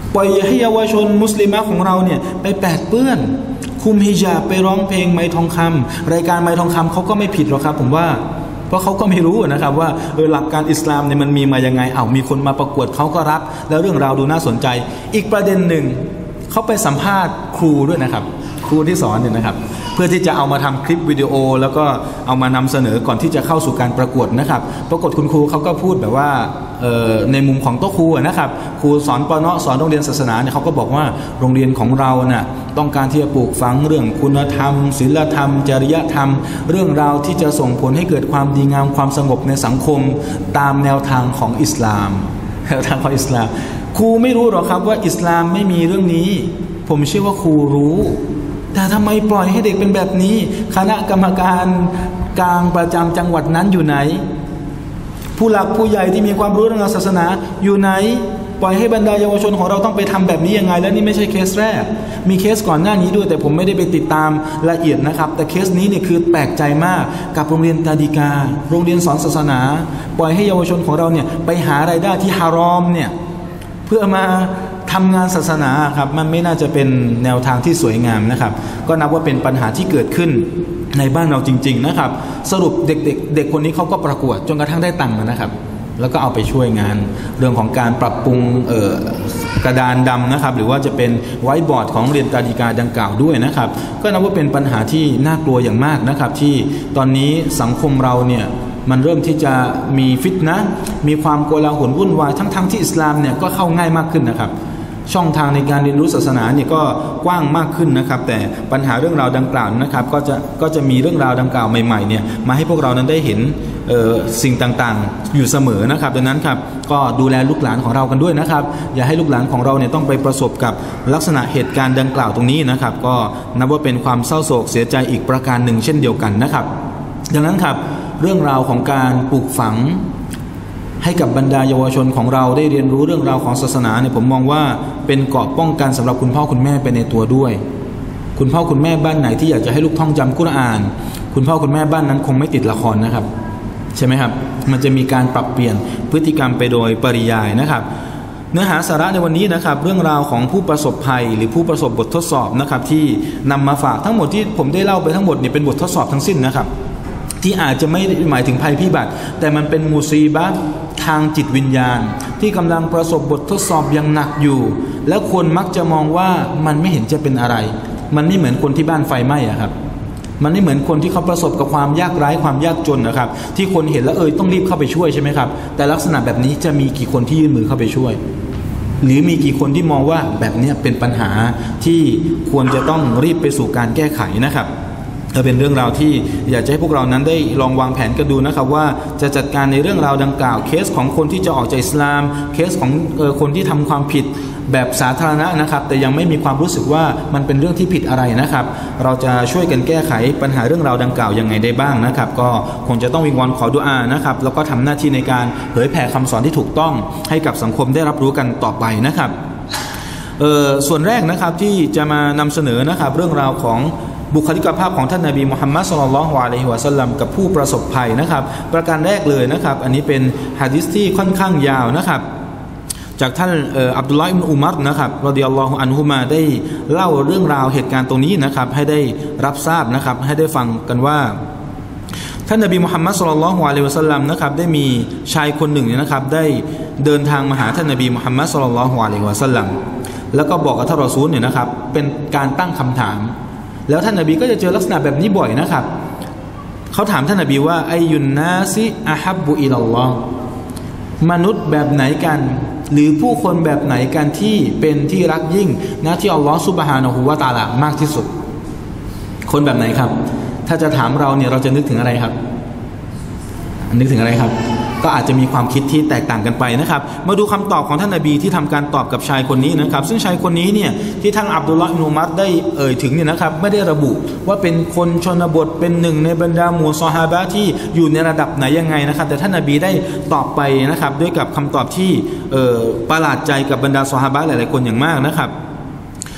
ปล่อยให้เยาวชนมุสลิมะของเราเนี่ยไปแปดเปื้อนคุมฮิญาบไปร้องเพลงไม้ทองคำรายการไม้ทองคำเขาก็ไม่ผิดหรอกครับผมว่าเพราะเขาก็ไม่รู้นะครับว่าเออหลักการอิสลามเนี่ยมันมีมายังไงเอามีคนมาประกวดเขาก็รับแล้วเรื่องราวดูน่าสนใจอีกประเด็นหนึ่งเขาไปสัมภาษณ์ครูด้วยนะครับครูที่สอนเนี่ยนะครับเพื่อที่จะเอามาทำคลิปวิดีโอแล้วก็เอามานำเสนอก่อนที่จะเข้าสู่การประกวดนะครับปรากฏคุณครูเขาก็พูดแบบว่าในมุมของโต๊ะครูนะครับครูสอนป.เนาะสอนโรงเรียนศาสนาเนี่ยเขาก็บอกว่าโรงเรียนของเราน่ะต้องการที่จะปลูกฝังเรื่องคุณธรรมศีลธรรมจริยธรรมเรื่องราวที่จะส่งผลให้เกิดความดีงามความสงบในสังคมตามแนวทางของอิสลามแนวทางของอิสลามครูไม่รู้หรอกครับว่าอิสลามไม่มีเรื่องนี้ผมเชื่อว่าครูรู้แต่ทำไมปล่อยให้เด็กเป็นแบบนี้คณะกรรมการกลางประจำจังหวัดนั้นอยู่ไหนผู้หลักผู้ใหญ่ที่มีความรู้เรื่องศาสนาอยู่ไหนปล่อยให้บรรดาเยาวชนของเราต้องไปทำแบบนี้ยังไงแล้วนี่ไม่ใช่เคสแรกมีเคสก่อนหน้านี้ด้วยแต่ผมไม่ได้ไปติดตามละเอียดนะครับแต่เคสนี้เนี่ยคือแปลกใจมากกับโรงเรียนตาดีกาโรงเรียนสอนศาสนาปล่อยให้เยาวชนของเราเนี่ยไปหารายได้ที่ฮารอมเนี่ยเพื่อมาทำงานศาสนาครับมันไม่น่าจะเป็นแนวทางที่สวยงามนะครับก็นับว่าเป็นปัญหาที่เกิดขึ้นในบ้านเราจริงๆนะครับสรุปเด็กๆ เด็กคนนี้เขาก็ประกวดจนกระทั่งได้ตังค์นะครับแล้วก็เอาไปช่วยงานเรื่องของการปรับปรุงเอ่อกระดานดำนะครับหรือว่าจะเป็นไวท์บอร์ดของเรียนตาดีกาดังกล่าวด้วยนะครับก็นับว่าเป็นปัญหาที่น่ากลัวอย่างมากนะครับที่ตอนนี้สังคมเราเนี่ยมันเริ่มที่จะมีฟิตนะมีความโกลาหลวุ่นวายทั้งๆที่อิสลามเนี่ยก็เข้าง่ายมากขึ้นนะครับช่องทางในการเรียนรู้ศาสนาเนี่ยก็กว้างมากขึ้นนะครับแต่ปัญหาเรื่องราวดังกล่าวนะครับก็จะก็จะมีเรื่องราวดังกล่าวใหม่ๆเนี่ยมาให้พวกเรานั้นได้เห็นสิ่งต่างๆอยู่เสมอนะครับดังนั้นครับก็ดูแลลูกหลานของเรากันด้วยนะครับอย่าให้ลูกหลานของเราเนี่ยต้องไปประสบกับลักษณะเหตุการณ์ดังกล่าวตรงนี้นะครับก็นับว่าเป็นความเศร้าโศกเสียใจอีกประการหนึ่งเช่นเดียวกันนะครับดังนั้นครับเรื่องราวของการปลูกฝังให้กับบรรดาเยาวชนของเราได้เรียนรู้เรื่องราวของศาสนาเนี่ยผมมองว่าเป็นเกราะป้องกันสำหรับคุณพ่อคุณแม่ไปในตัวด้วยคุณพ่อคุณแม่บ้านไหนที่อยากจะให้ลูกท่องจำกุรอานคุณพ่อคุณแม่บ้านนั้นคงไม่ติดละครนะครับใช่ไหมครับมันจะมีการปรับเปลี่ยนพฤติกรรมไปโดยปริยายนะครับเนื้อหาสาระในวันนี้นะครับเรื่องราวของผู้ประสบภัยหรือผู้ประสบบททดสอบนะครับที่นำมาฝากทั้งหมดที่ผมได้เล่าไปทั้งหมดเนี่ยเป็นบททดสอบทั้งสิ้นนะครับที่อาจจะไม่หมายถึงภัยพิบัติแต่มันเป็นมุซีบะห์ทางจิตวิญญาณที่กำลังประสบบททดสอบอย่างหนักอยู่แล้วคนมักจะมองว่ามันไม่เห็นจะเป็นอะไรมันไม่เหมือนคนที่บ้านไฟไหม้อะครับมันไม่เหมือนคนที่เขาประสบกับความยากไร้ความยากจนนะครับที่คนเห็นแล้วเออต้องรีบเข้าไปช่วยใช่ไหมครับแต่ลักษณะแบบนี้จะมีกี่คนที่ยื่นมือเข้าไปช่วยหรือมีกี่คนที่มองว่าแบบนี้เป็นปัญหาที่ควรจะต้องรีบไปสู่การแก้ไขนะครับก็เป็นเรื่องราวที่อยากจะให้พวกเรานั้นได้ลองวางแผนกันดูนะครับว่าจะจัดการในเรื่องราวดังกล่าวเคสของคนที่จะออกจากอิสลามเคสของเออคนที่ทำความผิดแบบสาธารณะนะครับแต่ยังไม่มีความรู้สึกว่ามันเป็นเรื่องที่ผิดอะไรนะครับเราจะช่วยกันแก้ไขปัญหาเรื่องราวดังกล่าวยังไงได้บ้างนะครับก็คงจะต้องวิงวอนขอดุอานะครับแล้วก็ทำหน้าที่ในการเผยแผ่คำสอนที่ถูกต้องให้กับสังคมได้รับรู้กันต่อไปนะครับเออส่วนแรกนะครับที่จะมานำเสนอนะครับเรื่องราวของบุคลิกภาพของท่านนบีมุฮัมมัดศ็อลลัลลอฮุอะลัยฮิวะซัลลัมกับผู้ประสบภัยนะครับประการแรกเลยนะครับอันนี้เป็นหะดีษที่ค่อนข้างยาวนะครับจากท่านอับดุลลอฮ์อิบนุอุมัรนะครับรอฎิยัลลอฮุอันฮุมาได้เล่าเรื่องราวเหตุการณ์ตรงนี้นะครับให้ได้รับทราบนะครับให้ได้ฟังกันว่าท่านนบีมุฮัมมัดศ็อลลัลลอฮุอะลัยฮิวะซัลลัมนะครับได้มีชายคนหนึ่งเนี่ยนะครับได้เดินทางมาหาท่านนบีมุฮัมมัดศ็อลลัลลอฮุอะลัยฮิวะซัลลัมแล้วก็บอกกับท่านรอซูลเนี่ยนะครับเป็นการตั้งคำถามแล้วท่านนบีก็จะเจอลักษณะแบบนี้บ่อยนะครับเขาถามท่านนบีว่าอัยยุนนาซิอะฮับบุอิลัลลอฮ์มนุษย์แบบไหนกันหรือผู้คนแบบไหนกันที่เป็นที่รักยิ่งนะที่อัลลอฮ์ซุบฮานะฮูวะตะอาลามากที่สุดคนแบบไหนครับถ้าจะถามเราเนี่ยเราจะนึกถึงอะไรครับนึกถึงอะไรครับก็อาจจะมีความคิดที่แตกต่างกันไปนะครับมาดูคำตอบของท่านนบีที่ทำการตอบกับชายคนนี้นะครับซึ่งชายคนนี้เนี่ยที่ท่านอับดุลลอฮ์อิบนุอุมัรได้เอ่ยถึงเนี่ยนะครับไม่ได้ระบุว่าเป็นคนชนบทเป็นหนึ่งในบรรดาหมู่ซอฮาบะห์ที่อยู่ในระดับไหนยังไงนะครับแต่ท่านนบีได้ตอบไปนะครับด้วยกับคำตอบที่เอ่อประหลาดใจกับบรรดาซอฮาบะห์หลายๆคนอย่างมากนะครับ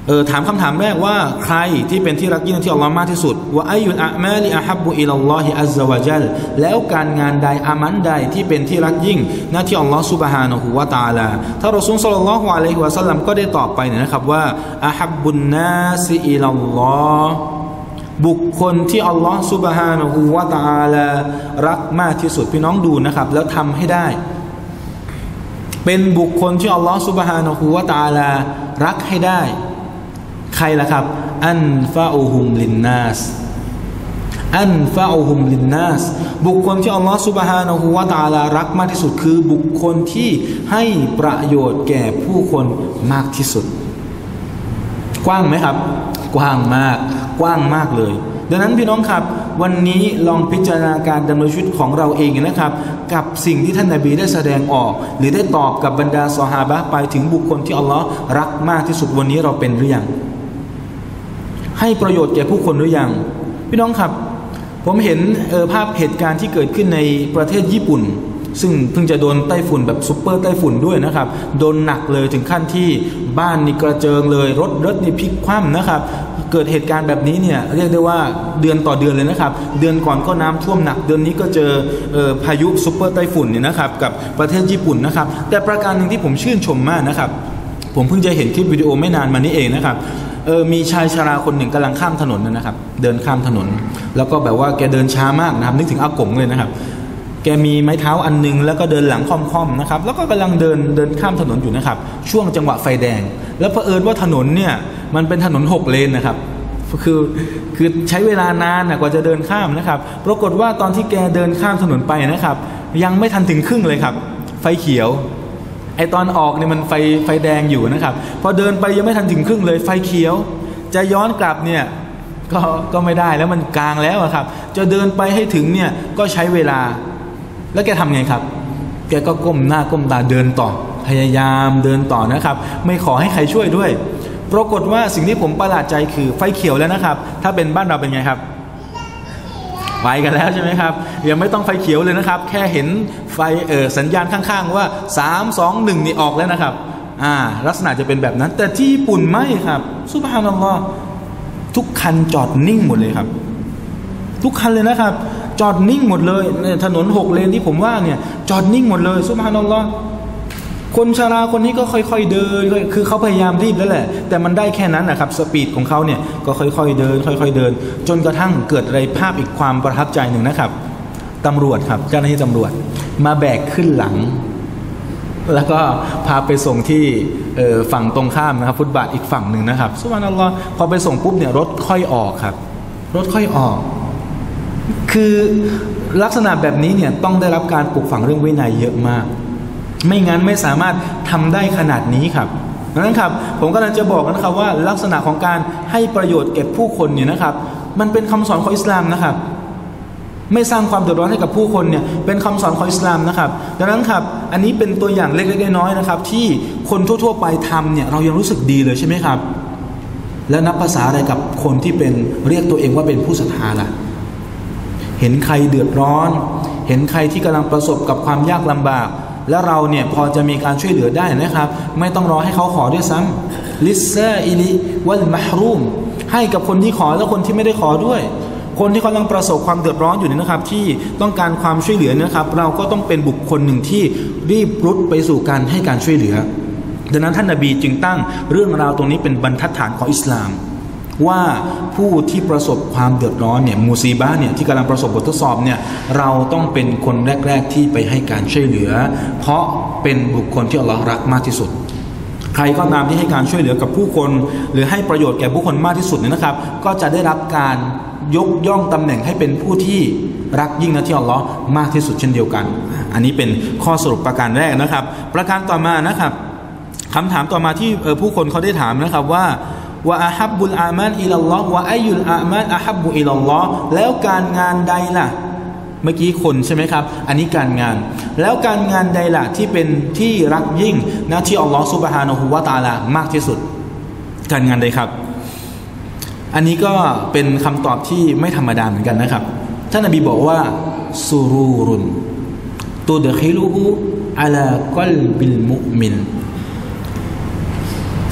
เออถามคำถามแรกว่าใครที่เป็นที่รักยิ่งที่อัลลอฮ์มากที่สุดว่าอัยยุลอามาลิอะฮับบุอิลัลลอฮิอัซซะวะญัลแล้วการงานใดอามันใดที่เป็นที่รักยิ่งณที่อัลลอฮ์ซุบฮานะฮูวะตะอาลาท่านรอซูลศ็อลลัลลอฮุอะลัยฮิวะซัลลัมก็ได้ตอบไปนะครับว่าอะฮับบุนนาซิอิลัลลอฮ์บุคคลที่อัลลอฮ์ซุบฮานะฮูวะตะอาลารักมากที่สุดพี่น้องดูนะครับแล้วทำให้ได้เป็นบุคคลที่อัลลอฮ์ซุบฮานะฮูวะตะอาลารักให้ได้ใครล่ะครับอันฟาอูฮุมลินนัสอันฟาอูฮุมลินนัสบุคคลที่อัลลอฮ์ซุบฮานะฮูวะตะอาลารักมากที่สุดคือบุคคลที่ให้ประโยชน์แก่ผู้คนมากที่สุดกว้างไหมครับกว้างมากกว้างมากเลยดังนั้นพี่น้องครับวันนี้ลองพิจารณาการดำเนินชีวิตของเราเองนะครับกับสิ่งที่ท่านนบีได้แสดงออกหรือได้ตอบกับบรรดาซอฮาบะห์ไปถึงบุคคลที่อัลลอฮ์รักมากที่สุดวันนี้เราเป็นหรือยังให้ประโยชน์แก่ผู้คนหรือยังพี่น้องครับผมเห็นเออภาพเหตุการณ์ที่เกิดขึ้นในประเทศญี่ปุ่นซึ่งเพิ่งจะโดนไต้ฝุ่นแบบซุปเปอร์ไต้ฝุ่นด้วยนะครับโดนหนักเลยถึงขั้นที่บ้านนี่กระเจิงเลยรถรถนี่พลิกคว่ำนะครับเกิดเหตุการณ์แบบนี้เนี่ยเรียกได้ว่าเดือนต่อเดือนเลยนะครับเดือนก่อนก็น้ำท่วมหนักเดือนนี้ก็เจอเอ่อพายุซุปเปอร์ไต้ฝุ่นเนี่ยนะครับกับประเทศญี่ปุ่นนะครับแต่ประการหนึ่งที่ผมชื่นชมมากนะครับผมเพิ่งจะเห็นคลิปวิดีโอไม่นานมานี้เองนะครับเออมีชายชราคนหนึ่งกำลังข้ามถนนนะครับเดินข้ามถนนแล้วก็แบบว่าแกเดินช้ามากนะครับนึกถึงอากงเลยนะครับแกมีไม้เท้าอันนึงแล้วก็เดินหลังค่อมๆนะครับแล้วก็กำลังเดินเดินข้ามถนนอยู่นะครับช่วงจังหวะไฟแดงแล้วเผอิญว่าถนนเนี่ยมันเป็นถนนหกเลนนะครับคือคือใช้เวลานานนะกว่าจะเดินข้ามนะครับปรากฏว่าตอนที่แกเดินข้ามถนนไปนะครับยังไม่ทันถึงครึ่งเลยครับไฟเขียวไอตอนออกเนี่ยมันไฟไฟแดงอยู่นะครับพอเดินไปยังไม่ทันถึงครึ่งเลยไฟเขียวจะย้อนกลับเนี่ยก็ก็ไม่ได้แล้วมันกลางแล้วครับจะเดินไปให้ถึงเนี่ยก็ใช้เวลาแล้วแกทำไงครับแกก็ก้มหน้าก้มตาเดินต่อพยายามเดินต่อนะครับไม่ขอให้ใครช่วยด้วยปรากฏว่าสิ่งที่ผมประหลาดใจคือไฟเขียวแล้วนะครับถ้าเป็นบ้านเราเป็นไงครับไปกันแล้วใช่ไหมครับยังไม่ต้องไฟเขียวเลยนะครับแค่เห็นไฟเออสัญญาณข้างๆว่าสาม สอง หนึ่งนี่ออกแล้วนะครับอ่าลักษณะจะเป็นแบบนั้นแต่ที่ญี่ปุ่นไม่ครับซุบฮานัลลอฮ์ทุกคันจอดนิ่งหมดเลยครับทุกคันเลยนะครับจอดนิ่งหมดเลยถนนหกเลนที่ผมว่าเนี่ยจอดนิ่งหมดเลยซุบฮานัลลอฮ์คนชราคนนี้ก็ค่อยๆเดินคือเขาพยายามรีบแล้วแหละแต่มันได้แค่นั้นนะครับสปีดของเขาเนี่ยก็ค่อยๆเดินค่อยๆเดินจนกระทั่งเกิดอะไรภาพอีกความประทับใจหนึ่งนะครับตำรวจครับเจ้าหน้าที่ตำรวจมาแบกขึ้นหลังแล้วก็พาไปส่งที่ฝั่งตรงข้ามนะครับฟุตบาทอีกฝั่งหนึ่งนะครับซุบฮานัลลอฮ์พอไปส่งปุ๊บเนี่ยรถค่อยออกครับรถค่อยออกคือลักษณะแบบนี้เนี่ยต้องได้รับการปลูกฝังเรื่องวินัยเยอะมากไม่งั้นไม่สามารถทำได้ขนาดนี้ครับดังนั้นครับผมกำลังจะบอกนะครับว่าลักษณะของการให้ประโยชน์แก่ผู้คนเนี่ยนะครับมันเป็นคำสอนของอิสลามนะครับไม่สร้างความเดือดร้อนให้กับผู้คนเนี่ยเป็นคำสอนของอิสลามนะครับดังนั้นครับอันนี้เป็นตัวอย่างเล็กๆน้อยๆนะครับที่คนทั่วๆไปทำเนี่ยเรายังรู้สึกดีเลยใช่ไหมครับแล้วนับภาษาอะไรกับคนที่เป็นเรียกตัวเองว่าเป็นผู้ศรัทธาล่ะเห็นใครเดือดร้อนเห็นใครที่กำลังประสบกับความยากลำบากแล้วเราเนี่ยพอจะมีการช่วยเหลือได้นะครับไม่ต้องรอให้เขาขอด้วยซ้ำลิซซาอิลิวัลมะฮรูมให้กับคนที่ขอและคนที่ไม่ได้ขอด้วยคนที่กำลังประสบความเดือดร้อนอยู่นี่นะครับที่ต้องการความช่วยเหลือนะครับเราก็ต้องเป็นบุคคลหนึ่งที่รีบรุดไปสู่การให้การช่วยเหลือดังนั้นท่านนบีจึงตั้งเรื่องราวตรงนี้เป็นบรรทัดฐานของอิสลามว่าผู้ที่ประสบความเดือดร้อนเนี่ยมูซีบะห์เนี่ยที่กำลังประสบบททดสอบเนี่ยเราต้องเป็นคนแรกๆที่ไปให้การช่วยเหลือเพราะเป็นบุคคลที่อัลเลาะห์รักมากที่สุดใครก็ตามที่ให้การช่วยเหลือกับผู้คนหรือให้ประโยชน์แก่ผู้คนมากที่สุดเนี่ยนะครับก็จะได้รับการยกย่องตำแหน่งให้เป็นผู้ที่รักยิ่งนะที่อัลเลาะห์มากที่สุดเช่นเดียวกันอันนี้เป็นข้อสรุปประการแรกนะครับประการต่อมานะครับคำถามต่อมาที่ผู้คนเขาได้ถามนะครับว่าว่าอะฮับบุลอามัลอิลัลลอฮ์ว่าอัยยุลอามัลอะฮับบุอิลัลลอฮ์แล้วการงานใดล่ะเมื่อกี้คนใช่ไหมครับอันนี้การงานแล้วการงานใดล่ะที่เป็นที่รักยิ่งนะที่อัลลอฮ์ซุบฮานะฮูวะตะอาลามากที่สุดการงานใดครับอันนี้ก็เป็นคำตอบที่ไม่ธรรมดาเหมือนกันนะครับท่านนบีบอกว่าซูรูรุนตุดคิลุฮูอะลากอลบิลมุมินค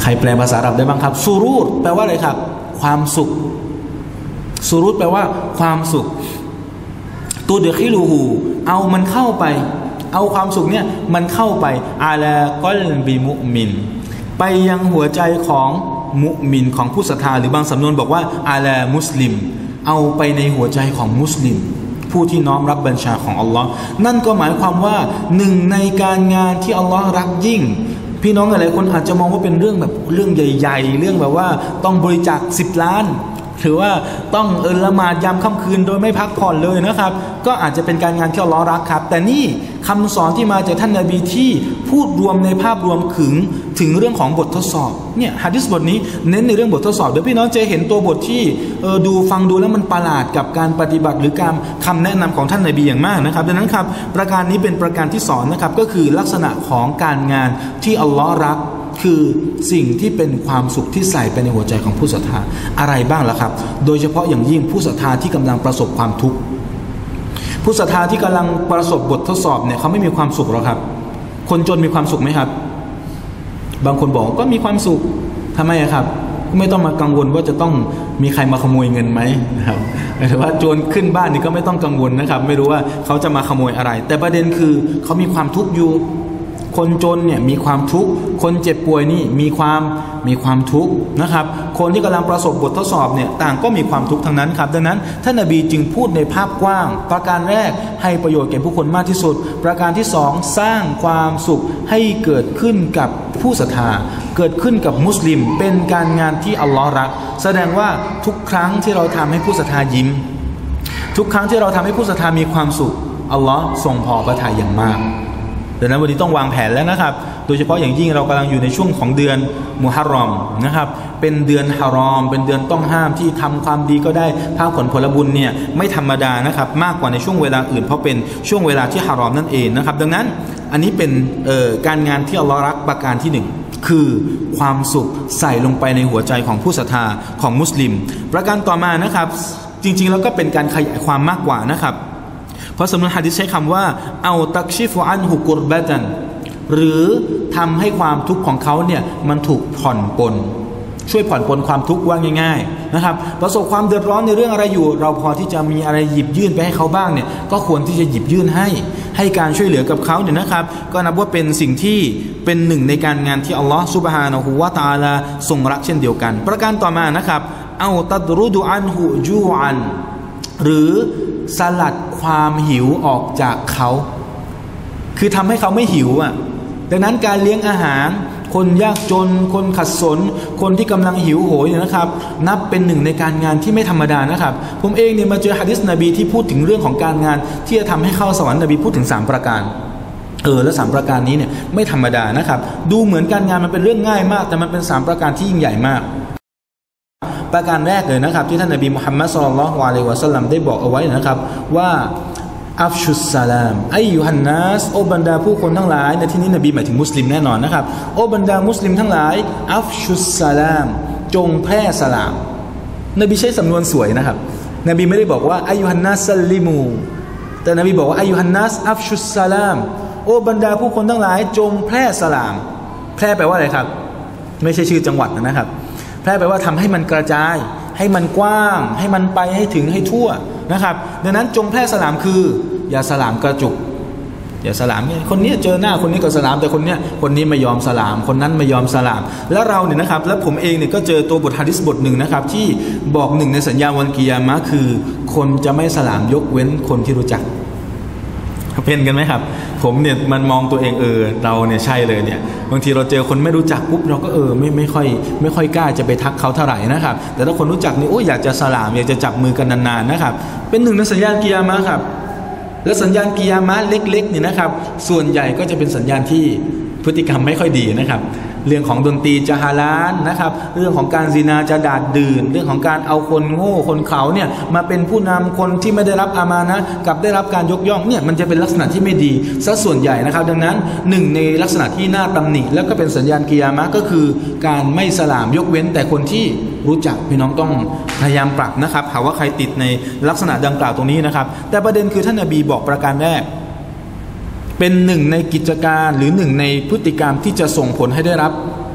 รแปลภาษาอาหรับได้บ้างครับซูรูรแปลว่าอะไรครับความสุขซูรูรแปลว่าความสุขตูดคิลูฮูเอามันเข้าไปเอาความสุขเนี่ยมันเข้าไปอาลากอลบิมุมินไปยังหัวใจของมุมินของผู้ศรัทธาหรือบางสำนวนบอกว่าอาลามุสลิมเอาไปในหัวใจของมุสลิมผู้ที่น้อมรับบัญชาของอัลลอฮ์นั่นก็หมายความว่าหนึ่งในการงานที่อัลลอฮ์รักยิ่งพี่น้องหลายคนอาจจะมองว่าเป็นเรื่องแบบเรื่องใหญ่ๆเรื่องแบบว่าต้องบริจาคสิบล้านหรือว่าต้องเออละหมาดยามค่ำคืนโดยไม่พักผ่อนเลยนะครับก็อาจจะเป็นการงานที่อัลเลาะห์รักครับแต่นี่คำสอนที่มาจากท่านนบีที่พูดรวมในภาพรวมถึงถึงเรื่องของบททดสอบเนี่ยหะดีษบทนี้เน้นในเรื่องบททดสอบเดี๋ยวพี่น้องจะเห็นตัวบทที่เออดูฟังดูแล้วมันประหลาดกับการปฏิบัติหรือการคำแนะนำของท่านนบีอย่างมากนะครับดังนั้นครับประการนี้เป็นประการที่สอนนะครับก็คือลักษณะของการงานที่อัลเลาะห์รักคือสิ่งที่เป็นความสุขที่ใส่ไปในหัวใจของผู้ศรัทธาอะไรบ้างล่ะครับโดยเฉพาะอย่างยิ่งผู้ศรัทธาที่กำลังประสบความทุกข์ผู้ศรัทธาที่กำลังประสบบททดสอบเนี่ยเขาไม่มีความสุขหรอกครับคนจนมีความสุขไหมครับบางคนบอกก็มีความสุขทำไมครับไม่ต้องมากังวลว่าจะต้องมีใครมาขโมยเงินไหมนะครับหรือว่าโจรขึ้นบ้านนี่ก็ไม่ต้องกังวลนะครับไม่รู้ว่าเขาจะมาขโมยอะไรแต่ประเด็นคือเขามีความทุกข์อยู่คนจนเนี่ยมีความทุกข์คนเจ็บป่วยนี่มีความมีความทุกข์นะครับคนที่กำลังประสบบททดสอบเนี่ยต่างก็มีความทุกข์ทั้งนั้นครับดังนั้นท่านนบีจึงพูดในภาพกว้างประการแรกให้ประโยชน์แก่ผู้คนมากที่สุดประการที่สองสร้างความสุขให้เกิดขึ้นกับผู้ศรัทธาเกิดขึ้นกับมุสลิมเป็นการงานที่อัลลอฮ์รักแสดงว่าทุกครั้งที่เราทำให้ผู้ศรัทธายิ้มทุกครั้งที่เราทำให้ผู้ศรัทธามีความสุขอัลลอฮ์ทรงพอพระทัยอย่างมากดังนั้นวันนี้ต้องวางแผนแล้วนะครับโดยเฉพาะอย่างยิ่งเรากำลังอยู่ในช่วงของเดือนมุฮัรรอมนะครับเป็นเดือนฮารอมเป็นเดือนต้องห้ามที่ทำความดีก็ได้ภาคผลผลบุญเนี่ยไม่ธรรมดานะครับมากกว่าในช่วงเวลาอื่นเพราะเป็นช่วงเวลาที่ฮารอมนั่นเองนะครับดังนั้นอันนี้เป็นการงานที่อัลลอฮ์รักประการที่หนึ่งคือความสุขใส่ลงไปในหัวใจของผู้ศรัทธาของมุสลิมประการต่อมานะครับจริงๆแล้วก็เป็นการขยายความมากกว่านะครับเพราะสำนวนหะดีษใช้คำว่าเอาตักชิฟุอันฮุกุรบะตันหรือทำให้ความทุกข์ของเขาเนี่ยมันถูกผ่อนปลนช่วยผ่อนปลนความทุกข์ว่าง่ายๆนะครับประสบความเดือดร้อนในเรื่องอะไรอยู่เราพอที่จะมีอะไรหยิบยื่นไปให้เขาบ้างเนี่ยก็ควรที่จะหยิบยื่นให้ให้การช่วยเหลือกับเขาเนี่ยนะครับก็นับว่าเป็นสิ่งที่เป็นหนึ่งในการงานที่อัลลอฮฺซุบฮานะฮูวะตะอาลาทรงรักเช่นเดียวกันประการต่อมานะครับเอาตัดรุดุอันฮุจูอันหรือสลัดความหิวออกจากเขาคือทำให้เขาไม่หิวอ่ะดังนั้นการเลี้ยงอาหารคนยากจนคนขัดสนคนที่กำลังหิวโหยนะครับนับเป็นหนึ่งในการงานที่ไม่ธรรมดานะครับผมเองเนี่ยมาเจอหะดีษนบีที่พูดถึงเรื่องของการงานที่จะทำให้เข้าสวรรค์นบีพูดถึงสามประการเออแล้วสามประการนี้เนี่ยไม่ธรรมดานะครับดูเหมือนการงานมันเป็นเรื่องง่ายมากแต่มันเป็นสามประการที่ยิ่งใหญ่มากประการแรกเลยนะครับที่ท่านนบีมุฮัมมัดศ็อลลัลลอฮุอะลัยฮิวะซัลลัมได้บอกเอาไว้นะครับว่าอัฟชุสสลามอัยยูฮันนัสโอบรรดาผู้คนทั้งหลายในที่นี้นบีหมายถึงมุสลิมแน่นอนนะครับโอบรรดามุสลิมทั้งหลายอัฟชุสสลามจงแพร่สลามนบีใช้สำนวนสวยนะครับนบีไม่ได้บอกว่าอัยยูฮันนัสซัลลิมูแต่นบีบอกว่าอัยยูฮันนัสอัฟชุสสลามโอบรรดาผู้คนทั้งหลายจงแพร่สลามแพร่แปลว่าอะไรครับไม่ใช่ชื่อจังหวัดนะครับแพร่แปลว่าทำให้มันกระจายให้มันกว้างให้มันไปให้ถึงให้ทั่วนะครับดังนั้นจงแพร่สลามคืออย่าสลามกระจุกอย่าสลามเนี่ยคนนี้เจอหน้าคนนี้ก็สลามแต่คนเนี้ยคนนี้ไม่ยอมสลามคนนั้นไม่ยอมสลามแล้วเราเนี่ยนะครับแล้วผมเองเนี่ยก็เจอตัวบทหะดีษบทหนึ่งนะครับที่บอกหนึ่งในสัญญาวันกิยามะห์คือคนจะไม่สลามยกเว้นคนที่รู้จักเป็นกันไหมครับผมเนี่ยมันมองตัวเองเออเราเนี่ยใช่เลยเนี่ยบางทีเราเจอคนไม่รู้จักปุ๊บเราก็เออไม่ไม่ค่อยไม่ค่อยกล้าจะไปทักเขาเท่าไหร่นะครับแต่ถ้าคนรู้จักนี่โอ้ยอยากจะสลามอยากจะจับมือกันนานๆนะครับเป็นหนึ่งในสัญญาณกิยามะห์ครับและสัญญาณกิยามะห์เล็กๆเนี่ยนะครับส่วนใหญ่ก็จะเป็นสัญญาณที่พฤติกรรมไม่ค่อยดีนะครับเรื่องของดนตรีจะฮาลาลนะครับเรื่องของการซินาจะดาดดื่นเรื่องของการเอาคนโง่คนเขาเนี่ยมาเป็นผู้นำคนที่ไม่ได้รับอามานะห์กับได้รับการยกย่องเนี่ยมันจะเป็นลักษณะที่ไม่ดีซะส่วนใหญ่นะครับดังนั้นหนึ่งในลักษณะที่น่าตำหนิแล้วก็เป็นสัญญาณกิยามะห์ก็คือการไม่สลามยกเว้นแต่คนที่รู้จักพี่น้องต้องพยายามปรับนะครับหากว่าใครติดในลักษณะดังกล่าวตรงนี้นะครับแต่ประเด็นคือท่านนบีบอกประการแรกเป็นหนึ่งในกิจการหรือหนึ่งในพฤติกรรมที่จะส่งผลให้ได้รับ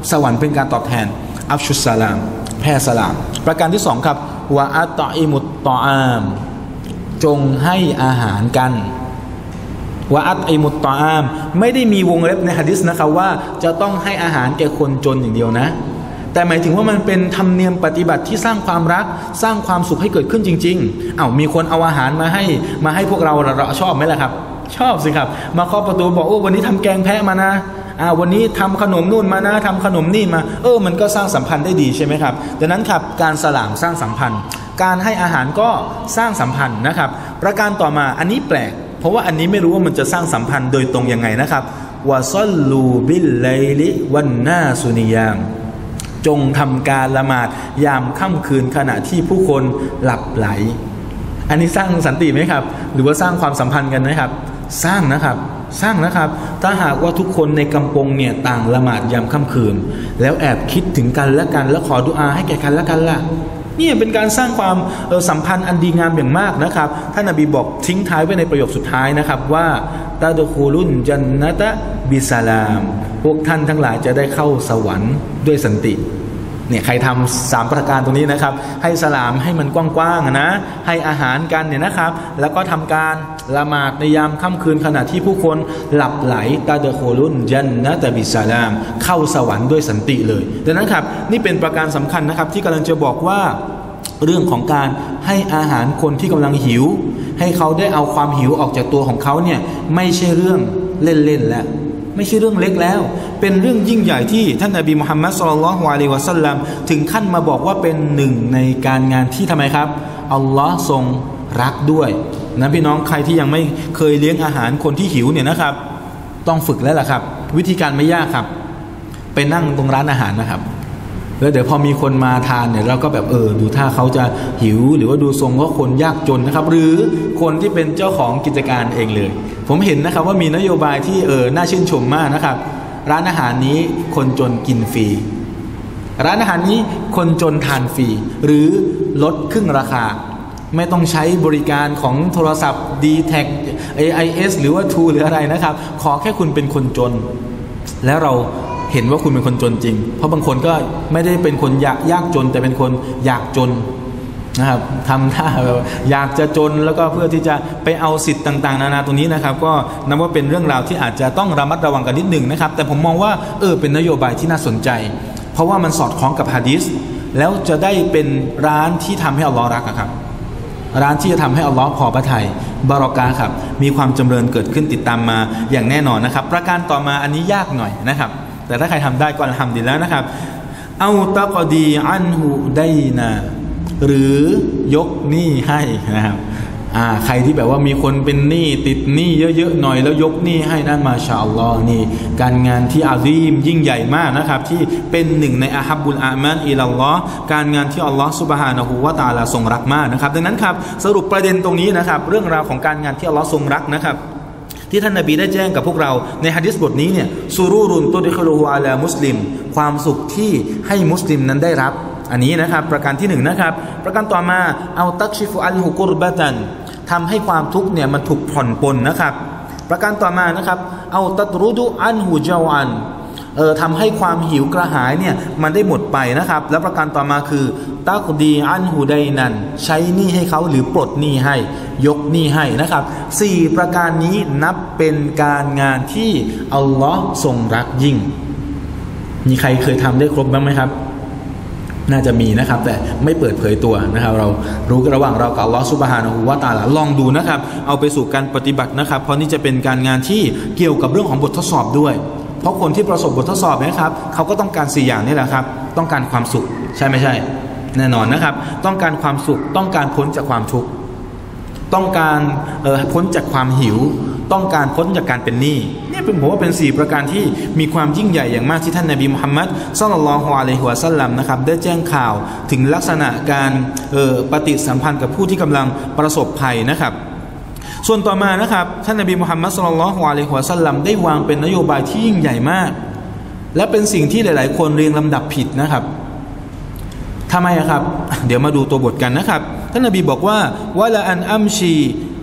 สวรรค์เป็นการตอบแทนอัฟชุสสลามแผ่สลามประการที่สองครับวะอัตตออิมุตตออามจงให้อาหารกันวะอัตอิมุตตออามไม่ได้มีวงเล็บในหะดีษนะครับว่าจะต้องให้อาหารแก่คนจนอย่างเดียวนะแต่หมายถึงว่ามันเป็นธรรมเนียมปฏิบัติที่สร้างความรักสร้างความสุขให้เกิดขึ้นจริงๆอ้าวมีคนเอาอาหารมาให้มาให้พวกเราเราชอบไหมล่ะครับชอบสิครับมาเคาะประตูบอกโอ้วันนี้ทำแกงแพะมานะอ่าวันนี้ทำขนมนู่นมานะทำขนมนี่มาเออมันก็สร้างสัมพันธ์ได้ดีใช่ไหมครับดังนั้นครับการสลามสร้างสัมพันธ์การให้อาหารก็สร้างสัมพันธ์นะครับประการต่อมาอันนี้แปลกเพราะว่าอันนี้ไม่รู้ว่ามันจะสร้างสัมพันธ์โดยตรงยังไงนะครับวะซัลลูบิลไลลิวันนาสุนิยามจงทำการละหมาดยามค่ำคืนขณะที่ผู้คนหลับไหลอันนี้สร้างสันติไหมครับหรือว่าสร้างความสัมพันธ์กันไหมครับสร้างนะครับสร้างนะครับถ้าหากว่าทุกคนในกำปงเนี่ยต่างละหมาดยามค่ำคืนแล้วแอบคิดถึงกันและกันแล้วขอดุอาให้แก่กันและกันล่ะนี่เป็นการสร้างความสัมพันธ์อันดีงามอย่างมากนะครับท่านนบีบอกทิ้งท้ายไว้ในประโยคสุดท้ายนะครับว่าตาดคูลุนจันนะตะบิสลามพวกท่านทั้งหลายจะได้เข้าสวรรค์ด้วยสันติเนี่ยใครทำสามประการตรงนี้นะครับให้สลามให้มันกว้างๆนะให้อาหารกันเนี่ยนะครับแล้วก็ทำการละหมาดในยามค่ำคืนขณะที่ผู้คนหลับไหลตาเดโคลุนจันนะตะบิสลามเข้าสวรรค์ด้วยสันติเลยดังนั้นครับนี่เป็นประการสำคัญนะครับที่กำลังจะบอกว่าเรื่องของการให้อาหารคนที่กำลังหิวให้เขาได้เอาความหิวออกจากตัวของเขาเนี่ยไม่ใช่เรื่องเล่นๆแล้วไม่ใช่เรื่องเล็กแล้วเป็นเรื่องยิ่งใหญ่ที่ท่านนบีมุฮัมมัดศ็อลลัลลอฮุอะลัยฮิวะซัลลัมถึงขั้นมาบอกว่าเป็นหนึ่งในการงานที่ทำไมครับอัลลอฮ์ทรงรักด้วยนะพี่น้องใครที่ยังไม่เคยเลี้ยงอาหารคนที่หิวเนี่ยนะครับต้องฝึกแล้วล่ะครับวิธีการไม่ยากครับไปนั่งตรงร้านอาหารนะครับแล้วเดี๋ยวพอมีคนมาทานเนี่ยเราก็แบบเออดูท่าเขาจะหิวหรือว่าดูทรงว่าคนยากจนนะครับหรือคนที่เป็นเจ้าของกิจการเองเลยผมเห็นนะครับว่ามีนโยบายที่เออน่าชื่นชมมากนะครับร้านอาหารนี้คนจนกินฟรีร้านอาหารนี้คนจนทานฟรีหรือลดครึ่งราคาไม่ต้องใช้บริการของโทรศัพท์ ดี แท็ก เอ ไอ เอส หรือว่า ทู หรืออะไรนะครับขอแค่คุณเป็นคนจนแล้วเราเห็นว่าคุณเป็นคนจนจริงเพราะบางคนก็ไม่ได้เป็นคนยากยากจนแต่เป็นคนอยากจนนะครับทำท่าแบบอยากจะจนแล้วก็เพื่อที่จะไปเอาสิทธิ์ต่างๆนานาตรงนี้นะครับก็นับว่าเป็นเรื่องราวที่อาจจะต้องระมัดระวังกันนิดหนึ่งนะครับแต่ผมมองว่าเออเป็นนโยบายที่น่าสนใจเพราะว่ามันสอดคล้องกับหะดีษแล้วจะได้เป็นร้านที่ทำให้อัลลอฮ์รักครับร้านที่จะทำให้อัลลอฮ์พอพระทัยบารอกะห์ครับมีความจำเริญเกิดขึ้นติดตามมาอย่างแน่นอนนะครับประการต่อมาอันนี้ยากหน่อยนะครับแต่ถ้าใครทำได้ก็อัลฮัมดุลิลละห์นะครับเอาตะกอดีอันหูได้นะหรือยกหนี้ให้นะครับอ่าใครที่แบบว่ามีคนเป็นหนี้ติดหนี้เยอะๆหน่อยแล้วยกหนี้ให้นั่นมาชาอัลลอฮ์นี่การงานที่อาซีมยิ่งใหญ่มากนะครับที่เป็นหนึ่งในอาฮับบุลอามันอิลลัลลอฮ์การงานที่อัลลอฮ์ซุบฮานะฮูวะตะอาลาทรงรักมากนะครับดังนั้นครับสรุปประเด็นตรงนี้นะครับเรื่องราวของการงานที่อัลลอฮ์ทรงรักนะครับที่ท่านนบีได้แจ้งกับพวกเราในหะดีษบทนี้เนี่ยซูรูรุนตุดิคลูฮูอาลามุสลิมความสุขที่ให้มุสลิมนั้นได้รับอันนี้นะครับประการที่หนึ่งนะครับประการต่อมาเอาตักชิฟุอันฮุกุรบะตันทำให้ความทุกข์เนี่ยมันถูกผ่อนปลนนะครับประการต่อมานะครับเอาตัตรุดุอันฮูเจาอันเออทำให้ความหิวกระหายเนี่ยมันได้หมดไปนะครับแล้วประการต่อมาคือตักดีอันฮูไดนันใช้หนี้ให้เขาหรือปลดหนี้ให้ยกหนี้ให้นะครับสี่ประการนี้นับเป็นการงานที่อัลลอฮ์ทรงรักยิ่งมีใครเคยทำได้ครบบ้างไหมครับน่าจะมีนะครับแต่ไม่เปิดเผยตัวนะครับเรารู้กันระหว่างเรากับอัลลอฮฺซุบฮานะฮูวะตะอาลาลองดูนะครับเอาไปสู่การปฏิบัตินะครับเพราะนี่จะเป็นการงานที่เกี่ยวกับเรื่องของบททดสอบด้วยเพราะคนที่ประสบบททดสอบนะครับเขาก็ต้องการสี่อย่างนี่แหละครับต้องการความสุขใช่ไม่ใช่แน่นอนนะครับต้องการความสุขต้องการพ้นจากความทุกข์ต้องการเอ่อพ้นจากความหิวต้องการพ้นจากการเป็นหนี้เนี่ยเป็นผมว่าเป็นสี่ประการที่มีความยิ่งใหญ่อย่างมากที่ท่านนบีมุฮัมมัดศ็อลลัลลอฮุอะลัยฮิวะซัลลัมนะครับได้แจ้งข่าวถึงลักษณะการเอ่อปฏิสัมพันธ์กับผู้ที่กำลังประสบภัยนะครับส่วนต่อมานะครับท่านนบีมุฮัมมัดศ็อลลัลลอฮุอะลัยฮิวะซัลลัมได้วางเป็นนโยบายที่ยิ่งใหญ่มากและเป็นสิ่งที่หลายๆคนเรียงลำดับผิดนะครับทำไมครับเดี๋ยวมาดูตัวบทกันนะครับท่านนบีบอกว่าวะลาอันอัมชี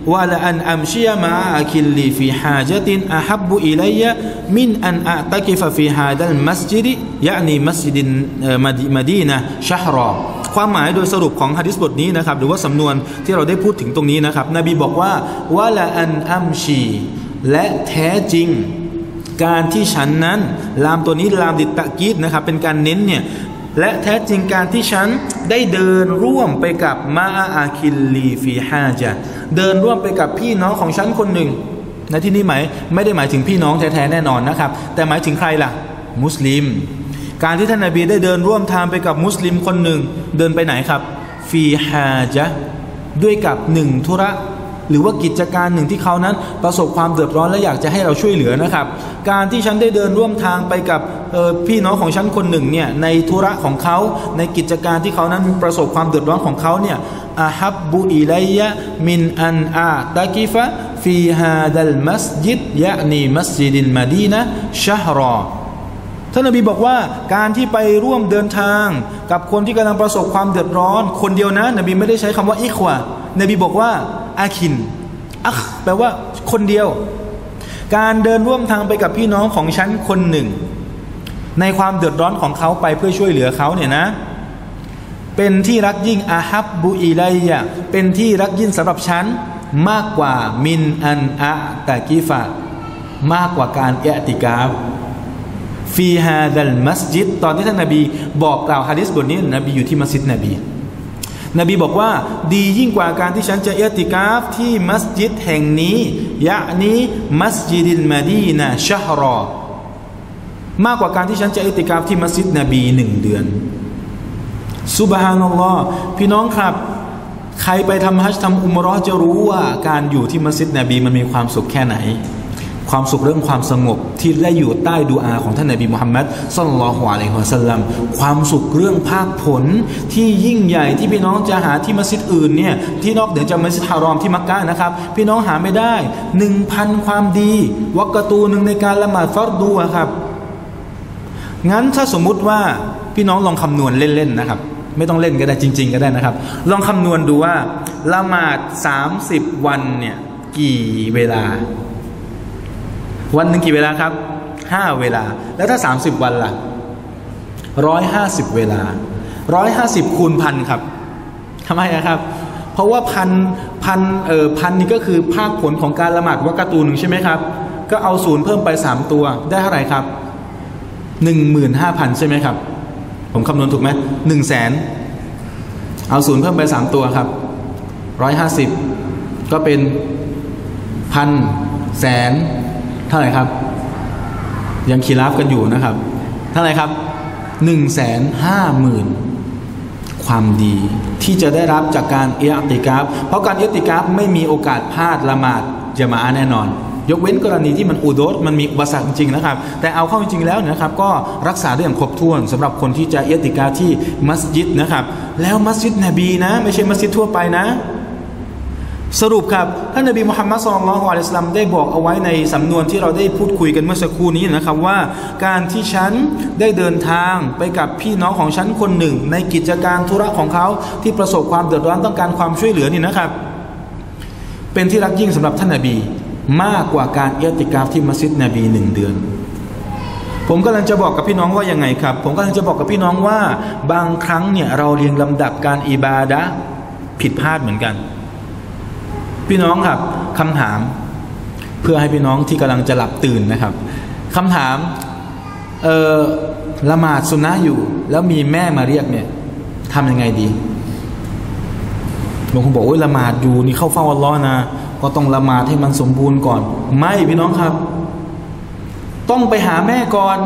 วะละอันอัมชียมะอาคิลลีฟีฮาจตินอะฮับบุอิลัยยะมินอันอะตะกิฟะฟีฮาดัลมัสยิดยะนีมัสยิดินมะดีนะห์ชะฮรอความหมายโดยสรุปของหะดีษบทนี้นะครับหรือว่าสำนวนที่เราได้พูดถึงตรงนี้นะครับนบีบอกว่าวะละอันอัมชีและแท้จริงการที่ฉันนั้นลามตัวนี้ลามดิตะกีดนะครับเป็นการเน้นเนี่ยและแท้จริงการที่ฉันได้เดินร่วมไปกับมาอาคิลลีฟีฮาจาเดินร่วมไปกับพี่น้องของฉันคนหนึ่งในที่นี้หมายไม่ได้หมายถึงพี่น้องแท้ๆแน่นอนนะครับแต่หมายถึงใครล่ะมุสลิมการที่ท่านนบีได้เดินร่วมทางไปกับมุสลิมคนหนึ่งเดินไปไหนครับฟีฮาจาด้วยกับหนึ่งธุระหรือว่ากิจการหนึ่งที่เขานั้นประสบความเดือดร้อนและอยากจะให้เราช่วยเหลือนะครับการที่ฉันได้เดินร่วมทางไปกับพี่น้องของฉันคนหนึ่งเนี่ยในธุระของเขาในกิจการที่เขานั้นประสบความเดือดร้อนของเขาเนี่ยอะฮับบุอิลัยยะมินอันอาตะกิฟะฟีฮาดัลมัสยิดยะนีมัสยิดินมะดีนะห์ชะฮรอท่านนบีบอกว่าการที่ไปร่วมเดินทางกับคนที่กำลังประสบความเดือดร้อนคนเดียวนะนบีไม่ได้ใช้คำว่าอิควะนบีบอกว่าอาคินอัคแปลว่าคนเดียวการเดินร่วมทางไปกับพี่น้องของฉันคนหนึ่งในความเดือดร้อนของเขาไปเพื่อช่วยเหลือเขาเนี่ยนะเป็นที่รักยิ่งอาฮับบุอิลัยยะเป็นที่รักยิ่งสำหรับฉันมากกว่ามินอันอะตะกิฟะมากกว่าการอิอ์ติกาฟฟีฮาดัลมัสยิดตอนที่ท่านนบีบอกกล่าวหะดีษบทนี้นบีอยู่ที่มัสยิดนบีนบีบอกว่าดียิ่งกว่าการที่ฉันจะอิอ์ติกาฟที่มัสยิดแห่งนี้ยะนี้มัสยิดิลมะดีนะห์ชะฮรอมากกว่าการที่ฉันจะอิอ์ติกาฟที่มัสยิดนบีหนึ่งเดือนซุบฮานัลลอฮ์พี่น้องครับใครไปทำฮัจญ์ทำอุมเราะห์จะรู้ว่าการอยู่ที่มัสยิดนบีมันมีความสุขแค่ไหนความสุขเรื่องความสงบที่ได้อยู่ใต้ดุอาของท่านนบีมุฮัมมัดศ็อลลัลลอฮุอะลัยฮิวะซัลลัมความสุขเรื่องภาคผลที่ยิ่งใหญ่ที่พี่น้องจะหาที่มัสยิดอื่นเนี่ยที่นอกเหนือจากมัสยิดฮารอมที่มักกะฮ์นะครับพี่น้องหาไม่ได้ หนึ่งพัน ความดีวักตูนึงในการละหมาดฟัรดูอะครับงั้นถ้าสมมุติว่าพี่น้องลองคำนวณเล่นๆนะครับไม่ต้องเล่นก็ได้จริงๆก็ได้นะครับลองคำนวณดูว่าละหมาดสามสิบวันเนี่ยกี่เวลาวันหนึ่งกี่เวลาครับห้าเวลาแล้วถ้าสามสิบวันล่ะร้อยห้าสิบเวลาร้อยห้าสิบคูณพันครับทำไมนะครับเพราะว่าพันพันเอ่อพันนี่ก็คือภาคผลของการละหมาดวักตูหนึ่งใช่ไหมครับก็เอาศูนย์เพิ่มไปสามตัวได้เท่าไหร่ครับหนึ่งหมื่นห้าพันใช่ไหมครับผมคำนวณถูกไหมหนึ่งแสนเอาศูนย์เพิ่มไปสามตัวครับร้อยห้าสิบก็เป็นพันแสนเท่าไหร่ครับยังคีราฟกันอยู่นะครับเท่าไหร่ครับหนึ่งแสนห้าหมื่นความดีที่จะได้รับจากการอิอ์ติกาฟเพราะการอิอ์ติกาฟไม่มีโอกาสพลาดละหมาดญะมาอะห์แน่นอนยกเว้นกรณีที่มันอุดรมันมีอุปสรรคจริงๆนะครับแต่เอาเข้าจริงๆแล้วนะครับก็รักษาได้อย่างครบถ้วนสำหรับคนที่จะอิอ์ติกาฟที่มัสยิดนะครับแล้วมัสยิดนบีนะไม่ใช่มัสยิดทั่วไปนะสรุปครับท่านนบีมุฮัมมัดศ็อลลัลลอฮุอะลัยฮิวะซัลลัมได้บอกเอาไว้ในสำนวนที่เราได้พูดคุยกันเมื่อสักครู่นี้นะครับว่าการที่ฉันได้เดินทางไปกับพี่น้องของฉันคนหนึ่งในกิจการธุระของเขาที่ประสบความเดือดร้อนต้องการความช่วยเหลือนี่นะครับเป็นที่รักยิ่งสำหรับท่านนบีมากกว่าการอิอ์ติกาฟที่มัสยิดนบีหนึ่งเดือนผมกำลังจะบอกกับพี่น้องว่ายังไงครับผมกำลังจะบอกกับพี่น้องว่าบางครั้งเนี่ยเราเรียงลำดับการอิบาดะห์ผิดพลาดเหมือนกันพี่น้องครับคำถามเพื่อให้พี่น้องที่กำลังจะหลับตื่นนะครับคำถามเออละหมาดสุนนะอยู่แล้วมีแม่มาเรียกเนี่ยทำยังไงดีบางคนบอกว่าละหมาดอยู่นี่เข้าเฝ้าอัลลอฮ์นะก็ต้องละหมาดให้มันสมบูรณ์ก่อนไม่พี่น้องครับต้องไปหาแม่ก่อน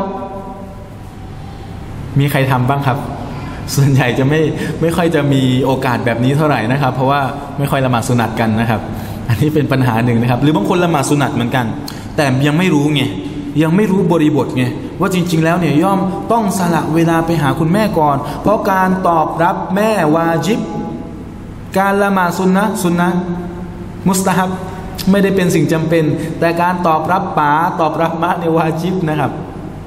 มีใครทำบ้างครับส่วนใหญ่จะไม่ไม่ค่อยจะมีโอกาสแบบนี้เท่าไหร่นะครับเพราะว่าไม่ค่อยละหมาดสุนัตกันนะครับอันนี้เป็นปัญหาหนึ่งนะครับหรือบางคนละหมาดสุนัตเหมือนกันแต่ยังไม่รู้ไงยังไม่รู้บริบทไงว่าจริงๆแล้วเนี่ยย่อมต้องสละเวลาไปหาคุณแม่ก่อนเพราะการตอบรับแม่วาญิบการละหมาดสุนนะสุนนะมุสตะฮับไม่ได้เป็นสิ่งจำเป็นแต่การตอบรับป๋าตอบรับมะในวาญิบนะครับ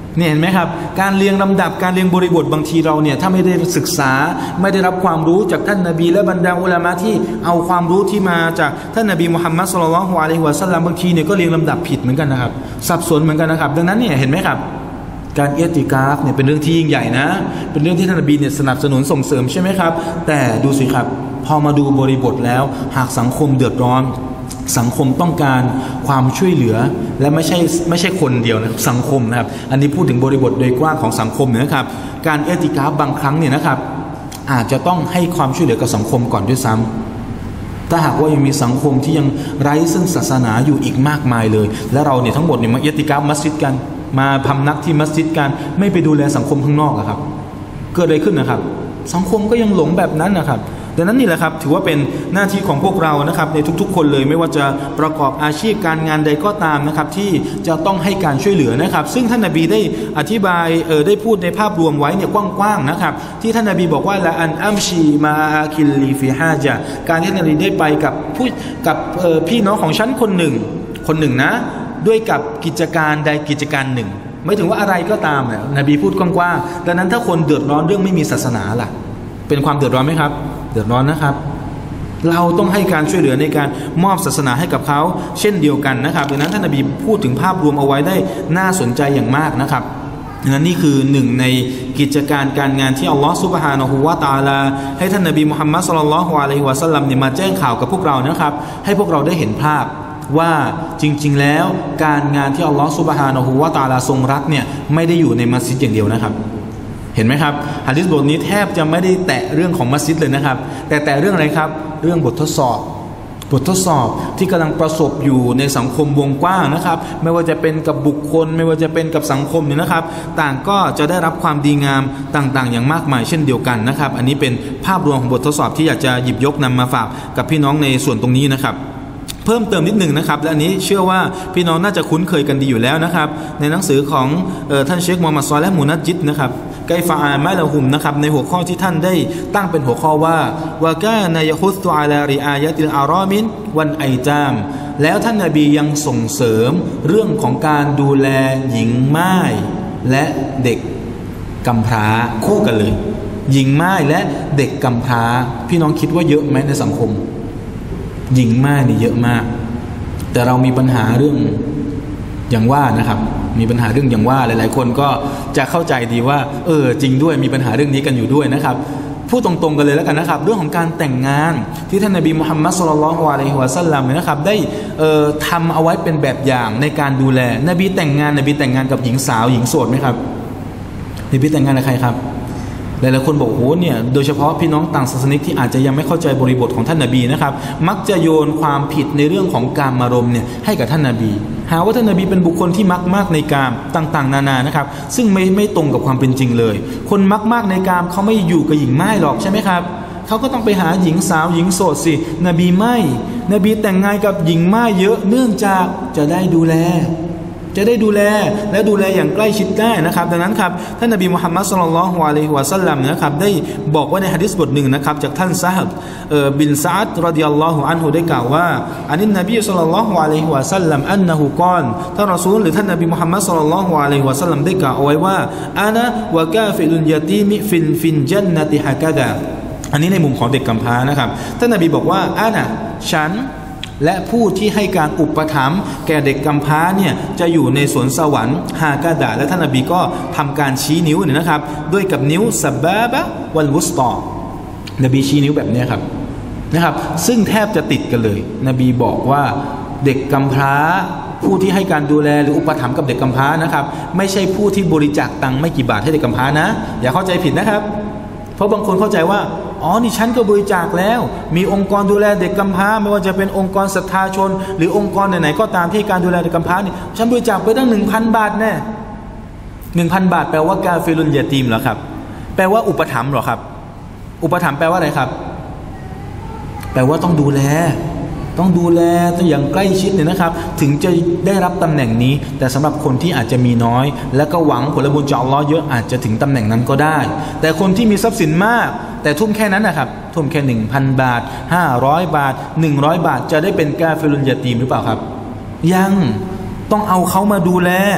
เนี่ยเห็นไหมครับการเรียงลำดับการเรียงบริบทบางทีเราเนี่ยถ้าไม่ได้ศึกษาไม่ได้รับความรู้จากท่านนบีและบรรดาอุลามะที่เอาความรู้ที่มาจากท่านนบีมุฮัมมัดศ็อลลัลลอฮุอะลัยฮิวะซัลลัมบางทีเนี่ยก็เรียงลำดับผิดเหมือนกันนะครับสับสนเหมือนกันนะครับดังนั้นเนี่ยเห็นไหมครับการเอติกาฟเนี่ยเป็นเรื่องที่ยิ่งใหญ่นะเป็นเรื่องที่ท่านนบีเนี่ยสนับสนุนส่งเสริมใช่ไหมครับแต่ดูสิครับพอมาดูบริบทแล้วหากสังคมเดือดร้อนสังคมต้องการความช่วยเหลือและไม่ใช่ไม่ใช่คนเดียวนะสังคมนะครับอันนี้พูดถึงบริบทโดยกว้างของสังคมนะครับการเอติกาฟบางครั้งเนี่ยนะครับอาจจะต้องให้ความช่วยเหลือกับสังคมก่อนด้วยซ้ำถ้าหากว่ายังมีสังคมที่ยังไร้ซึ่งศาสนาอยู่อีกมากมายเลยและเราเนี่ยทั้งหมดเนี่ยมาเอติกาฟมัสยิดกันมาพำนักที่มัสยิดกันไม่ไปดูแลสังคมข้างนอกครับเกิดอะไรขึ้นนะครับสังคมก็ยังหลงแบบนั้นนะครับดังนั้นนี่แหละครับถือว่าเป็นหน้าที่ของพวกเรานะครับในทุกๆคนเลยไม่ว่าจะประกอบอาชีพการงานใดก็ตามนะครับที่จะต้องให้การช่วยเหลือนะครับซึ่งท่านนบีได้อธิบายเออได้พูดในภาพรวมไว้เนี่ยกว้างๆนะครับที่ท่านนบีบอกว่าละอันอัมชีมาคิลลีฟิฮาจาการที่ท่านนบีได้ไปกับผู้กับเออพี่น้องของฉันคนหนึ่งคนหนึ่งนะด้วยกับกิจการใดกิจการหนึ่งไม่ถึงว่าอะไรก็ตามเนี่ยนบีพูดกว้างๆดังนั้นถ้าคนเดือดร้อนเรื่องไม่มีศาสนาล่ะเป็นความเดือดร้อนไหมครับเดือดร้อนนะครับเราต้องให้การช่วยเหลือในการมอบศาสนาให้กับเขาเช่นเดียวกันนะครับดังนั้นท่านนบีพูดถึงภาพรวมเอาไว้ได้น่าสนใจอย่างมากนะครับดังนั้นนี่คือหนึ่งในกิจการการงานที่อัลลอฮฺซุบฮานะฮูวะตะอาลาให้ท่านนบีมุฮัมมัดศ็อลลัลลอฮุอะลัยฮิวะซัลลัมเนี่ยมาแจ้งข่าวกับพวกเรานะครับให้พวกเราได้เห็นภาพว่าจริงๆแล้วการงานที่อัลลอฮฺซุบฮานะฮูวะตะอาลาทรงรักเนี่ยไม่ได้อยู่ในมัสยิดอย่างเดียวนะครับเห็นไหมครับหะดีษบทนี้แทบจะไม่ได้แตะเรื่องของมัสยิดเลยนะครับแต่แต่เรื่องอะไรครับเรื่องบททดสอบบททดสอบที่กำลังประสบอยู่ในสังคมวงกว้างนะครับไม่ว่าจะเป็นกับบุคคลไม่ว่าจะเป็นกับสังคมเนี่ยนะครับต่างก็จะได้รับความดีงามต่างๆอย่างมากมายเช่นเดียวกันนะครับอันนี้เป็นภาพรวมของบททดสอบที่อยากจะหยิบยกนำมาฝากกับพี่น้องในส่วนตรงนี้นะครับเพิ่มเติมนิดหนึ่งนะครับและอันนี้เชื่อว่าพี่น้องน่าจะคุ้นเคยกันดีอยู่แล้วนะครับในหนังสือของเอ่อท่านเชคมูฮัมหมัด ศอลิห์ มูนัจญิดนะครับไกฟะอามาละฮุมนะครับในหัวข้อที่ท่านได้ตั้งเป็นหัวข้อว่าวะกานะยะฮุสตุอะลาริอายะติลอารอมินวันไอจามแล้วท่านนบียังส่งเสริมเรื่องของการดูแลหญิงม่ายและเด็กกำพร้าคู่กันเลยหญิงม่ายและเด็กกำพร้าพี่น้องคิดว่าเยอะไหมในสังคมหญิงม่ายนี่เยอะมากแต่เรามีปัญหาเรื่องอย่างว่านะครับมีปัญหาเรื่องอย่างว่าหลายๆคนก็จะเข้าใจดีว่าเออจริงด้วยมีปัญหาเรื่องนี้กันอยู่ด้วยนะครับพูดตรงๆกันเลยแล้วกันนะครับเรื่องของการแต่งงานที่ท่านนบีมุฮัมมัดศ็อลลัลลอฮุอะลัยฮิวะซัลลัมเนี่ยนะครับได้เอ่อทำเอาไว้เป็นแบบอย่างในการดูแลนบีแต่งงานนบีแต่งงานกับหญิงสาวหญิงโสดไหมครับนบีแต่งงานกับใครครับหลายๆคนบอกโอ้เนี่ยโดยเฉพาะพี่น้องต่างศาสนิกที่อาจจะยังไม่เข้าใจบริบทของท่านนบีนะครับมักจะโยนความผิดในเรื่องของกามารมณ์เนี่ยให้กับท่านนบีหาว่าท่านนบีเป็นบุคคลที่มักมากในกามต่างๆนานานะครับซึ่งไม่ไม่ตรงกับความเป็นจริงเลยคนมักมากในกามเขาไม่อยู่กับหญิงม่ายหรอกใช่ไหมครับเขาก็ต้องไปหาหญิงสาวหญิงโสดสินบีไม่นบีแต่งงานกับหญิงม่ายเยอะเนื่องจากจะได้ดูแลจะได้ดูแลและดูแลอย่างใกล้ชิดได้นะครับดังนั้นครับท่านนบีมุฮัมมัดศ็อลลัลลอฮุอะลัยฮิวะซัลลัมนะครับได้บอกไว้ในหะดีษบทหนึ่งนะครับจากท่านซะฮับเอ่อบินซะอัดรอฎิยัลลอฮุอันฮุได้กล่าวว่าอันนี้นบีศ็อลลัลลอฮุอะลัยฮิวะซัลลัมอันนะฮูกอลท่านรอซูลหรือท่านนบีมุฮัมมัดศ็อลลัลลอฮุอะลัยฮิวะซัลลัมได้กล่าวเอาไว้ว่าอานะวะกาฟิลุนยะตีมิฟินฟินญันนะติฮะกะดาอันนี้ในมุมของเด็กกำพร้านะครับท่านนบีบอกว่าอานะฉันและผู้ที่ให้การอุปถัมภ์แก่เด็กกำพร้าเนี่ยจะอยู่ในสวนสวรรค์ฮากาดะและท่านนบีก็ทำการชี้นิ้วเนี่ยนะครับด้วยกับนิ้วซับบาบะวัลวุสตอนบีชี้นิ้วแบบนี้ครับนะครับซึ่งแทบจะติดกันเลยนบีบอกว่าเด็กกำพร้าผู้ที่ให้การดูแลหรืออุปถัมภ์กับเด็กกำพร้านะครับไม่ใช่ผู้ที่บริจาคตังค์ไม่กี่บาทให้เด็กกำพร้านะอย่าเข้าใจผิดนะครับเพราะบางคนเข้าใจว่าอ๋อนี่ฉันก็บริจาคแล้วมีองค์กรดูแลเด็กกำพร้าไม่ว่าจะเป็นองค์กรศรัทธาชนหรือองค์กรไหนๆก็ตามที่การดูแลเด็กกำพร้านี่ฉันบริจาคไปตั้งหนึ่งพันบาทแน่หนึ่งพันบาทแปลว่ากาฟิลุนยะตีมเหรอครับแปลว่าอุปถัมภ์เหรอครับอุปถัมภ์แปลว่าอะไรครับแปลว่าต้องดูแลต้องดูแลต้องอย่างใกล้ชิดเนี่ยนะครับถึงจะได้รับตำแหน่งนี้แต่สำหรับคนที่อาจจะมีน้อยและก็หวังผลบุญจากอัลเลาะห์เยอะอาจจะถึงตำแหน่งนั้นก็ได้แต่คนที่มีทรัพย์สินมากแต่ทุ่มแค่นั้นนะครับทุ่มแค่ หนึ่งพัน บาทห้าร้อยบาทหนึ่งร้อยบาทจะได้เป็นกาฟิลุนยะตีมหรือเปล่าครับยังต้องเอาเขามาดูแล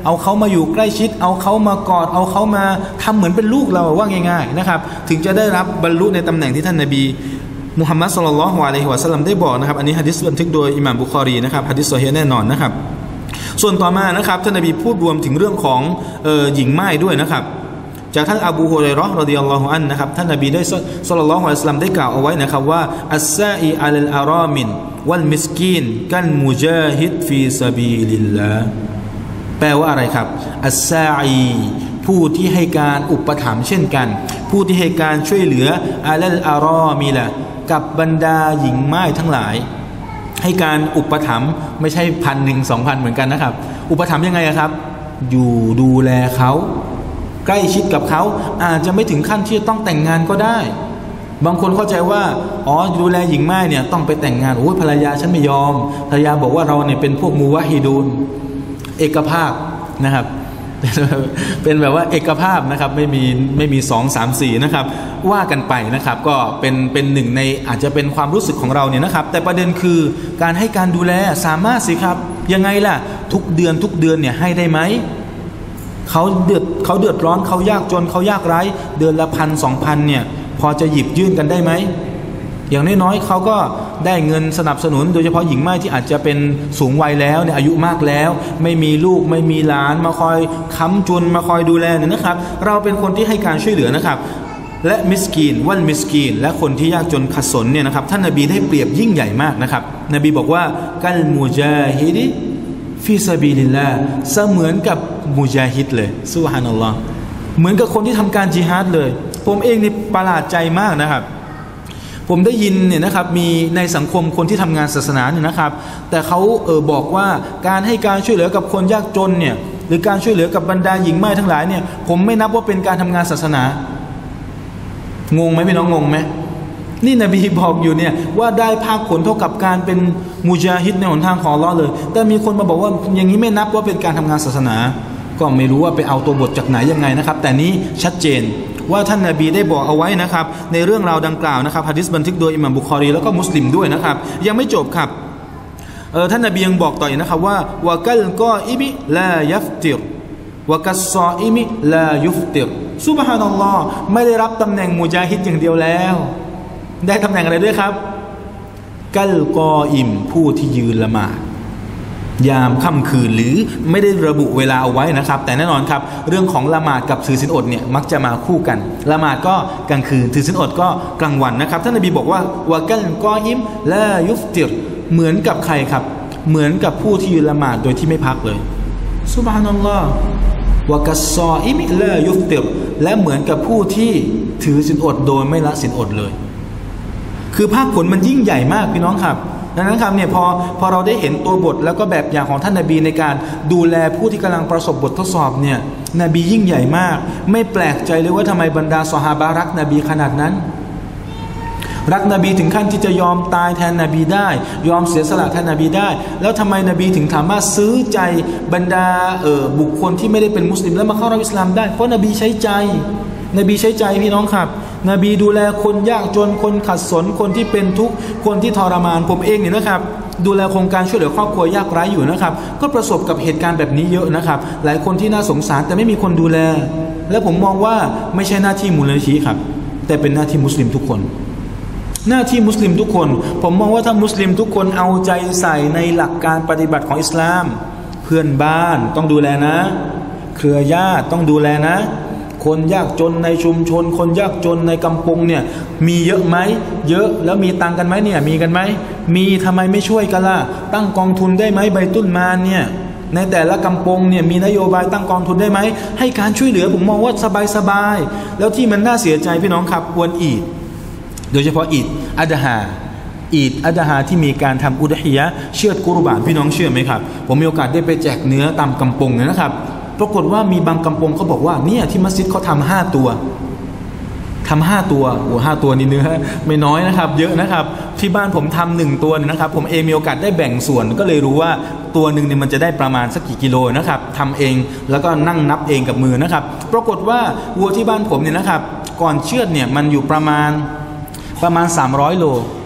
เอาเขามาอยู่ใกล้ชิดเอาเขามากอดเอาเขามาทำเหมือนเป็นลูกเราว่าง่ายๆนะครับถึงจะได้รับบรรลุในตำแหน่งที่ท่านนบีมุฮัมมัดศ็อลลัลลอฮุอะลัยฮิวะซัลลัมได้บอกนะครับอันนี้หะดีษบันทึกโดยอิหม่ามบุคอรีนะครับหะดีษซอฮีฮ์แน่นอนนะครับส่วนต่อมานะครับท่านนบีพูดรวมถึงเรื่องของเอ่อหญิงม่ายด้วยนะครับจากท่านอบูฮุรอยเราะห์รอฎิยัลลอฮุอันนะครับท่านนบีได้ศ็อลลัลลอฮุอะลัยฮิวะซัลลัมได้กล่าวเอาไว้นะครับว่าอัสซาอีอะลัลอารามินวัลมิสกีนกัลมุจาฮิดฟีซะบีลิลลาห์แปลว่าอะไรครับอัสซาอีผู้ที่ให้การอุปถัมภ์เช่นกันผู้ที่ให้การช่วยเหลืออะลัลอารอมิละกับบรรดาหญิงม่ายทั้งหลายให้การอุปถัมภ์ไม่ใช่พันหนึ่งสองพันเหมือนกันนะครับอุปถัมภ์ยังไงครับอยู่ดูแลเขาใกล้ชิดกับเขาอาจจะไม่ถึงขั้นที่ต้องแต่งงานก็ได้บางคนเข้าใจว่าอ๋อดูแลหญิงม่ายเนี่ยต้องไปแต่งงานโอ้ยภรรยาฉันไม่ยอมภรรยาบอกว่าเราเนี่ยเป็นพวกมูวะฮิดูนเอกภาพนะครับเป็นแบบว่าเอกภาพนะครับไม่มีไม่มีสองสามสี่นะครับว่ากันไปนะครับก็เป็นเป็นหนึ่งในอาจจะเป็นความรู้สึกของเราเนี่ยนะครับแต่ประเด็นคือการให้การดูแลสามารถสิครับยังไงล่ะทุกเดือนทุกเดือนเนี่ยให้ได้ไหมเขาเดือดเขาเดือดร้อนเขายากจนเขายากไร้เดือนละพันสองพันเนี่ยพอจะหยิบยื่นกันได้ไหมอย่างน้อยๆเขาก็ได้เงินสนับสนุนโดยเฉพาะหญิงม่ายที่อาจจะเป็นสูงวัยแล้วเนี่ยอายุมากแล้วไม่มีลูกไม่มีหลานมาคอยค้ำจุนมาคอยดูแลเนี่ยนะครับเราเป็นคนที่ให้การช่วยเหลือนะครับและมิสกีนวัลมิสกีนและคนที่ยากจนขัดสนเนี่ยนะครับท่านนบีได้เปรียบยิ่งใหญ่มากนะครับนบีบอกว่ากัลมุจาฮิดฟีซะบีลิลลาห์เสมือนกับมุจาฮิดเลยซุบฮานัลลอฮ์เหมือนกับคนที่ทำการจิฮาดเลยผมเองนี่ประหลาดใจมากนะครับผมได้ยินเนี่ยนะครับมีในสังคมคนที่ทำงานศาสนาเนี่ยนะครับแต่เขาเออบอกว่าการให้การช่วยเหลือกับคนยากจนเนี่ยหรือการช่วยเหลือกับบรรดาหญิงม่ายทั้งหลายเนี่ยผมไม่นับว่าเป็นการทำงานศาสนางงไหมพี่น้องงงไหมนี่นบีบอกอยู่เนี่ยว่าได้ภาคผลเท่ากับการเป็นมุจาฮิดในหนทางของอัลเลาะห์เลยแต่มีคนมาบอกว่าอย่างนี้ไม่นับว่าเป็นการทำงานศาสนาก็ไม่รู้ว่าไปเอาตัวบทจากไหนยังไงนะครับแต่นี้ชัดเจนว่าท่านนบีได้บอกเอาไว้นะครับในเรื่องราวดังกล่าวนะครับหะดีษบันทึกโดยอิหม่ามบุคอรีแล้วก็มุสลิมด้วยนะครับยังไม่จบครับเออท่านนบียังบอกต่ออีกนะครับว่าวะกัลกออิมิลายัฟติรวะกัสซออิมิลายุฟติรซุบฮานัลลอฮ์ไม่ได้รับตำแหน่งมุจาฮิดอย่างเดียวแล้วได้ตำแหน่งอะไรด้วยครับกัลกออิมผู้ที่ยืนละหมาดยามค่ำคืนหรือไม่ได้ระบุเวลาเอาไว้นะครับแต่แน่นอนครับเรื่องของละหมาดกับถือศีลอดเนี่ยมักจะมาคู่กันละหมาดก็กลางคืนถือศีลอดก็กลางวันนะครับท่านนบีบอกว่าวะกัลกออิมลายุฟติรเหมือนกับใครครับเหมือนกับผู้ที่ยืนละหมาดโดยที่ไม่พักเลยซุบฮานัลลอฮ์วะกัสซออิมิลายุฟติรและเหมือนกับผู้ที่ถือศีลอดโดยไม่ละศีลอดเลยคือภาคผลมันยิ่งใหญ่มากพี่น้องครับดังนั้นครับเนี่ยพอพอเราได้เห็นตัวบทแล้วก็แบบอย่างของท่านนบีในการดูแลผู้ที่กำลังประสบบททดสอบเนี่ยนบียิ่งใหญ่มากไม่แปลกใจเลยว่าทำไมบรรดาซอฮาบะห์รักนบีขนาดนั้นรักนบีถึงขั้นที่จะยอมตายแทนนบีได้ยอมเสียสละแทนนบีได้แล้วทำไมนบีถึงสามารถซื้อใจบรรดาเอ่อบุคคลที่ไม่ได้เป็นมุสลิมแล้วมาเข้ารับอิสลามได้เพราะนบีใช้ใจนบีใช้ใจพี่น้องครับนบีดูแลคนยากจนคนขัดสนคนที่เป็นทุกข์คนที่ทรมานผมเองเนี่ยนะครับดูแลโครงการช่วยเหลือครอบครัวยากไร้อยู่นะครับก็ประสบกับเหตุการณ์แบบนี้เยอะนะครับหลายคนที่น่าสงสารแต่ไม่มีคนดูแลและผมมองว่าไม่ใช่หน้าที่มูลนิธิครับแต่เป็นหน้าที่มุสลิมทุกคนหน้าที่มุสลิมทุกคนผมมองว่าถ้ามุสลิมทุกคนเอาใจใส่ในหลักการปฏิบัติของอิสลามเพื่อนบ้านต้องดูแลนะเครือญาติต้องดูแลนะคนยากจนในชุมชนคนยากจนในกำปงเนี่ยมีเยอะไหมเยอะแล้วมีตังกันไหมเนี่ยมีกันไหมมีทำไมไม่ช่วยกันล่ะตั้งกองทุนได้ไหมใบตุ้นมานเนี่ยในแต่ละกำปงเนี่ยมีนโยบายตั้งกองทุนได้ไหมให้การช่วยเหลือผมมองว่าสบายๆแล้วที่มันน่าเสียใจพี่น้องครับวันอีดโดยเฉพาะอีดอัดฮาอีดอัดฮาที่มีการทำอุดฮิยะเชือดกุรบานพี่น้องเชื่อไหมครับผมมีโอกาสได้ไปแจกเนื้อตามกำปงเนี่ยนะครับปรากฏว่ามีบางกำปงเขาบอกว่าเนี่ยที่มัสยิดเขาทำห้าตัวทำห้าตัวโอ้ห้าตัวนี่เนื้อไม่น้อยนะครับเยอะนะครับที่บ้านผมทำหนึ่งตัวนะครับผมเองมีโอกาสได้แบ่งส่วนก็เลยรู้ว่าตัวหนึ่งเนี่ยมันจะได้ประมาณสักกี่กิโลนะครับทำเองแล้วก็นั่งนับเองกับมือนะครับปรากฏว่าวัวที่บ้านผมเนี่ยนะครับก่อนเชือดเนี่ยมันอยู่ประมาณประมาณสามร้อยโล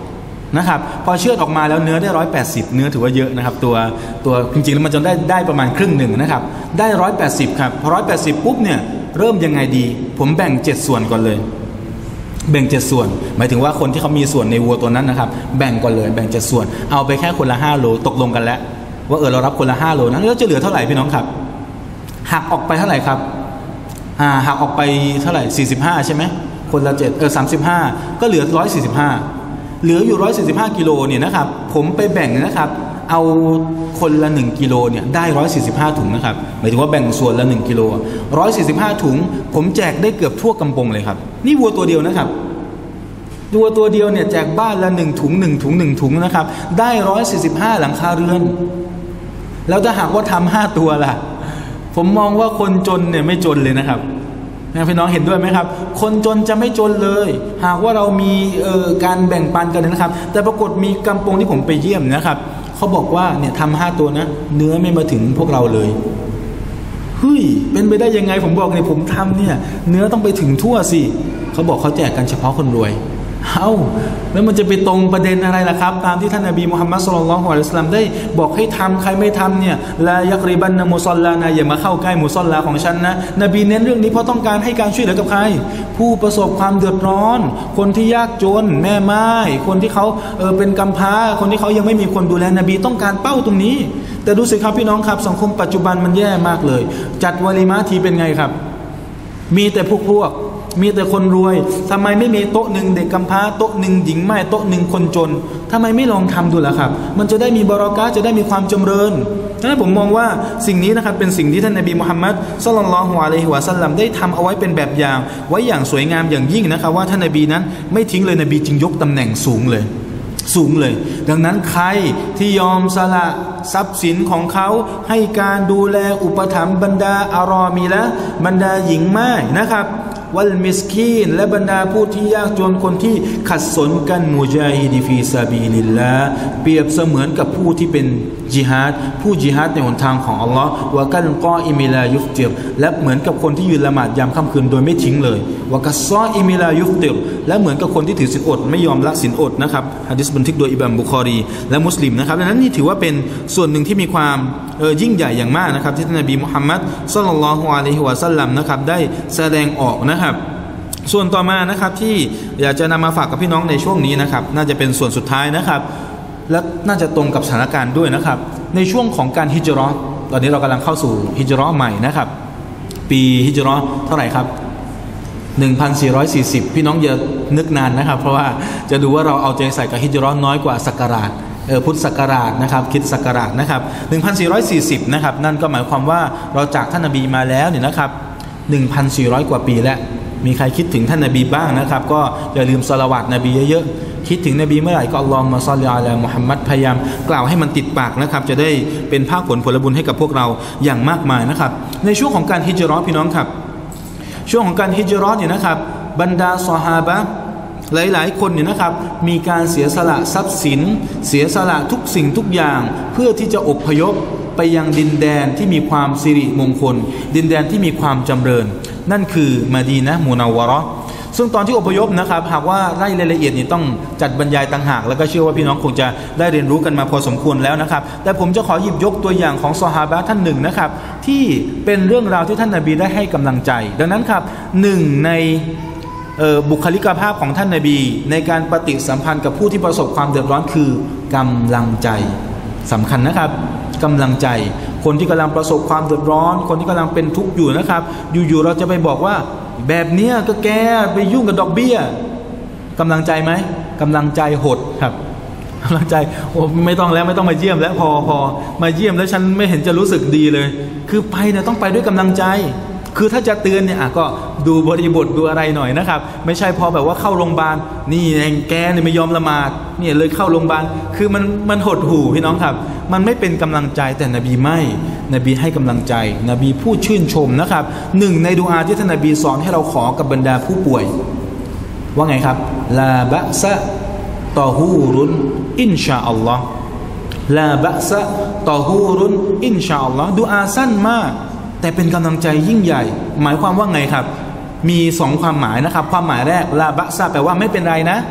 นะครับพอเชือดออกมาแล้วเนื้อได้ร้อยแปดสิบเนื้อถือว่าเยอะนะครับตัวตัวจริงๆแล้วมันจะได้ได้ประมาณครึ่งหนึ่งนะครับได้ร้อยแปดสิบครับพอร้อยแปดสิบปุ๊บเนี่ยเริ่มยังไงดีผมแบ่งเจ็ดส่วนก่อนเลยแบ่งเจ็ดส่วนหมายถึงว่าคนที่เขามีส่วนในวัวตัวนั้นนะครับแบ่งก่อนเลยแบ่งเจ็ดส่วนเอาไปแค่คนละห้าโลตกลงกันแล้วว่าเออเรารับคนละห้าโลนั้นแล้วจะเหลือเท่าไหร่พี่น้องครับหักออกไปเท่าไหร่ครับอ่าหักออกไปเท่าไหร่สี่สิบห้าใช่ไหมคนละเจ็ดเออสามสิบห้าก็เหลือร้อยสี่สิบห้าเหลืออยู่ร้อยสี่สิบห้ากิโลเนี่ยนะครับผมไปแบ่งนะครับเอาคนละหนึ่งกิโลเนี่ยได้ร้อยสี่สิบห้าถุงนะครับหมายถึงว่าแบ่งส่วนละหนึ่งกิโลร้อยสี่สิบห้าถุงผมแจกได้เกือบทั่วกำปงเลยครับนี่วัวตัวเดียวนะครับวัวตัวเดียวเนี่ยแจกบ้านละหนึ่งถุงหนึ่งถุงหนึ่งถุงนะครับได้ร้อยสี่สิบห้าหลังคาเรือนแล้วถ้าหากว่าทำห้าตัวล่ะผมมองว่าคนจนเนี่ยไม่จนเลยนะครับนะพี่น้องเห็นด้วยไหมครับคนจนจะไม่จนเลยหากว่าเรามีเอ่อการแบ่งปันกันนะครับแต่ปรากฏมีกำปงที่ผมไปเยี่ยมนะครับเขาบอกว่าเนี่ยทำห้าตัวนะเนื้อไม่มาถึงพวกเราเลยเฮ้ยเป็นไปได้ยังไงผมบอกเนี่ยผมทำเนี่ยเนื้อต้องไปถึงทั่วสิเขาบอกเขาแจกกันเฉพาะคนรวยเอ้าแล้วมันจะไปตรงประเด็นอะไรล่ะครับตามที่ท่านนบีมุฮัมมัดศ็อลลัลลอฮุอะลัยฮิวะซัลลัมได้บอกให้ทำใครไม่ทำเนี่ยลายักริบันนะมุศอลลานะอย่ามาเข้าใกล้มุศอลลาของฉันนะนบีเน้นเรื่องนี้เพราะต้องการให้การช่วยเหลือกับใครผู้ประสบความเดือดร้อนคนที่ยากจนแม่ไม้คนที่เขาเออเป็นกำพร้าคนที่เขายังไม่มีคนดูแลนบีต้องการเป้าตรงนี้แต่ดูสิครับพี่น้องครับสังคมปัจจุบันมันแย่มากเลยจัดวะลีมะทีเป็นไงครับมีแต่พวกพวกมีแต่คนรวยทำไมไม่มีโต๊ะหนึ่งเด็กกำพร้าโต๊ะหนึ่งหญิงไม้โต๊ะหนึ่งคนจนทำไมไม่ลองทำดูล่ะครับมันจะได้มีบารอกะห์จะได้มีความจำเริญฉะนั้นผมมองว่าสิ่งนี้นะครับเป็นสิ่งที่ท่านนบีมุฮัมมัดศ็อลลัลลอฮุอะลัยฮิวะซัลลัมได้ทำเอาไว้เป็นแบบอย่างไว้อย่างสวยงามอย่างยิ่งนะครับว่าท่านนบีนั้นไม่ทิ้งเลยนบีจึงยกตำแหน่งสูงเลยสูงเลยดังนั้นใครที่ยอมสละทรัพย์สินของเขาให้การดูแลอุปถัมภ์บรรดาอารอมีและบรรดาหญิงไม้นะครับวัลมิสกีนและบรรดาผู้ที่ยากจนคนที่ขัดสนกันมุญาฮิดฟีซาบีลิลลาห์เปรียบเสมือนกับผู้ที่เป็นจิฮาดผู้จิฮาดในหนทางของอัลลอฮ์วะกันกออิมิลายุฟติรและเหมือนกับคนที่ยืนละหมาดยามค่ำคืนโดยไม่ทิ้งเลยวะกัสซออิมิลายุฟติรและเหมือนกับคนที่ถือศีลอดไม่ยอมละศีลอดนะครับหะดีษบันทึกโดยอิบามบุคอรีและมุสลิมนะครับดังนั้นนี่ถือว่าเป็นส่วนหนึ่งที่มีความเออยิ่งใหญ่อย่างมากนะครับที่ท่านนบีมุฮัมมัดศ็อลลัลลอฮุอะลัยฮิวะซัลลัมนะครับได้แสดงออกนะครับส่วนต่อมานะครับที่อยากจะนำมาฝากกับพี่น้องในช่วงนี้นะครับน่าจะเป็นส่วนสุดท้ายนะครับและน่าจะตรงกับสถานการณ์ด้วยนะครับในช่วงของการฮิจเราะห์ตอนนี้เรากำลังเข้าสู่ฮิจเราะห์ใหม่นะครับปีฮิจเราะห์เท่าไหร่ครับหนึ่งพันสี่ร้อยสี่สิบพี่น้องอย่านึกนานนะครับเพราะว่าจะดูว่าเราเอาใจใส่กับฮิจเราะห์น้อยกว่าศักราชเออพุทธศักราชนะครับคริสตศักราชนะครับหนึ่งพันสี่ร้อยสี่สิบนะครับนั่นก็หมายความว่าเราจากท่านนบีมาแล้วเนี่ยนะครับหนึ่งพันสี่ร้อยกว่าปีแล้วมีใครคิดถึงท่านนบีบ้างนะครับก็อย่าลืมศอลาวาตนบีเยอะๆคิดถึงนบีเมื่อไหร่ก็อัลลอฮุมมะศ็อลลิอะลามุฮัมมัดพยายามกล่าวให้มันติดปากนะครับจะได้เป็นภาคผลผลบุญให้กับพวกเราอย่างมากมายนะครับในช่วงของการฮิจเราะห์พี่น้องครับช่วงของการฮิจเราะห์เนี่ยนะครับบรรดาซอฮาบะห์หลายๆคนเนี่ยนะครับมีการเสียสละทรัพย์สินเสียสละทุกสิ่งทุกอย่างเพื่อที่จะอพยพไปยังดินแดนที่มีความสิริมงคลดินแดนที่มีความจำเริญนั่นคือมะดีนะห์มุนัววะเราะห์ซึ่งตอนที่อพยพนะครับหากว่าไล่รายละเอียดนี่ต้องจัดบรรยายต่างหากแล้วก็เชื่อว่าพี่น้องคงจะได้เรียนรู้กันมาพอสมควรแล้วนะครับแต่ผมจะขอหยิบยกตัวอย่างของซอฮาบะห์ท่านหนึ่งนะครับที่เป็นเรื่องราวที่ท่านนบีได้ให้กำลังใจดังนั้นครับหนึ่งในบุคลิกภาพของท่านนบีในการปฏิสัมพันธ์กับผู้ที่ประสบความเดือดร้อนคือกำลังใจสำคัญนะครับกำลังใจคนที่กำลังประสบความเดือดร้อนคนที่กำลังเป็นทุกข์อยู่นะครับอยู่ๆเราจะไปบอกว่าแบบเนี้ยก็แกไปยุ่งกับดอกเบี้ยกำลังใจไหมกำลังใจหดครับกำลังใจโอ้ไม่ต้องแล้วไม่ต้องมาเยี่ยมแล้วพอพอมาเยี่ยมแล้วฉันไม่เห็นจะรู้สึกดีเลยคือไปเนี่ยต้องไปด้วยกำลังใจคือถ้าจะเตือนเนี่ยก็ดูบริบทดูอะไรหน่อยนะครับไม่ใช่พอแบบว่าเข้าโรงพยาบาลนี่เองแกเนี่ยไม่ยอมละหมาดเนี่ยเลยเข้าโรงพยาบาลคือมันมันหดหู่พี่น้องครับมันไม่เป็นกำลังใจแต่นบีไม่นบีให้กำลังใจนบีพูดชื่นชมนะครับหนึ่งในดุอาที่ท่านนบีสอนให้เราขอกับบรรดาผู้ป่วยว่าไงครับลาบะซะตอฮูรุนอินชาอัลลอฮ์ลาบะซะตอฮูรุนอินชาอัลลอฮ์ดุอาสั้นมากแต่เป็นกำลังใจยิ่งใหญ่หมายความว่าไงครับมีสองความหมายนะครับความหมายแรกลาบะซะแปลว่าไม่เป็นไรนะ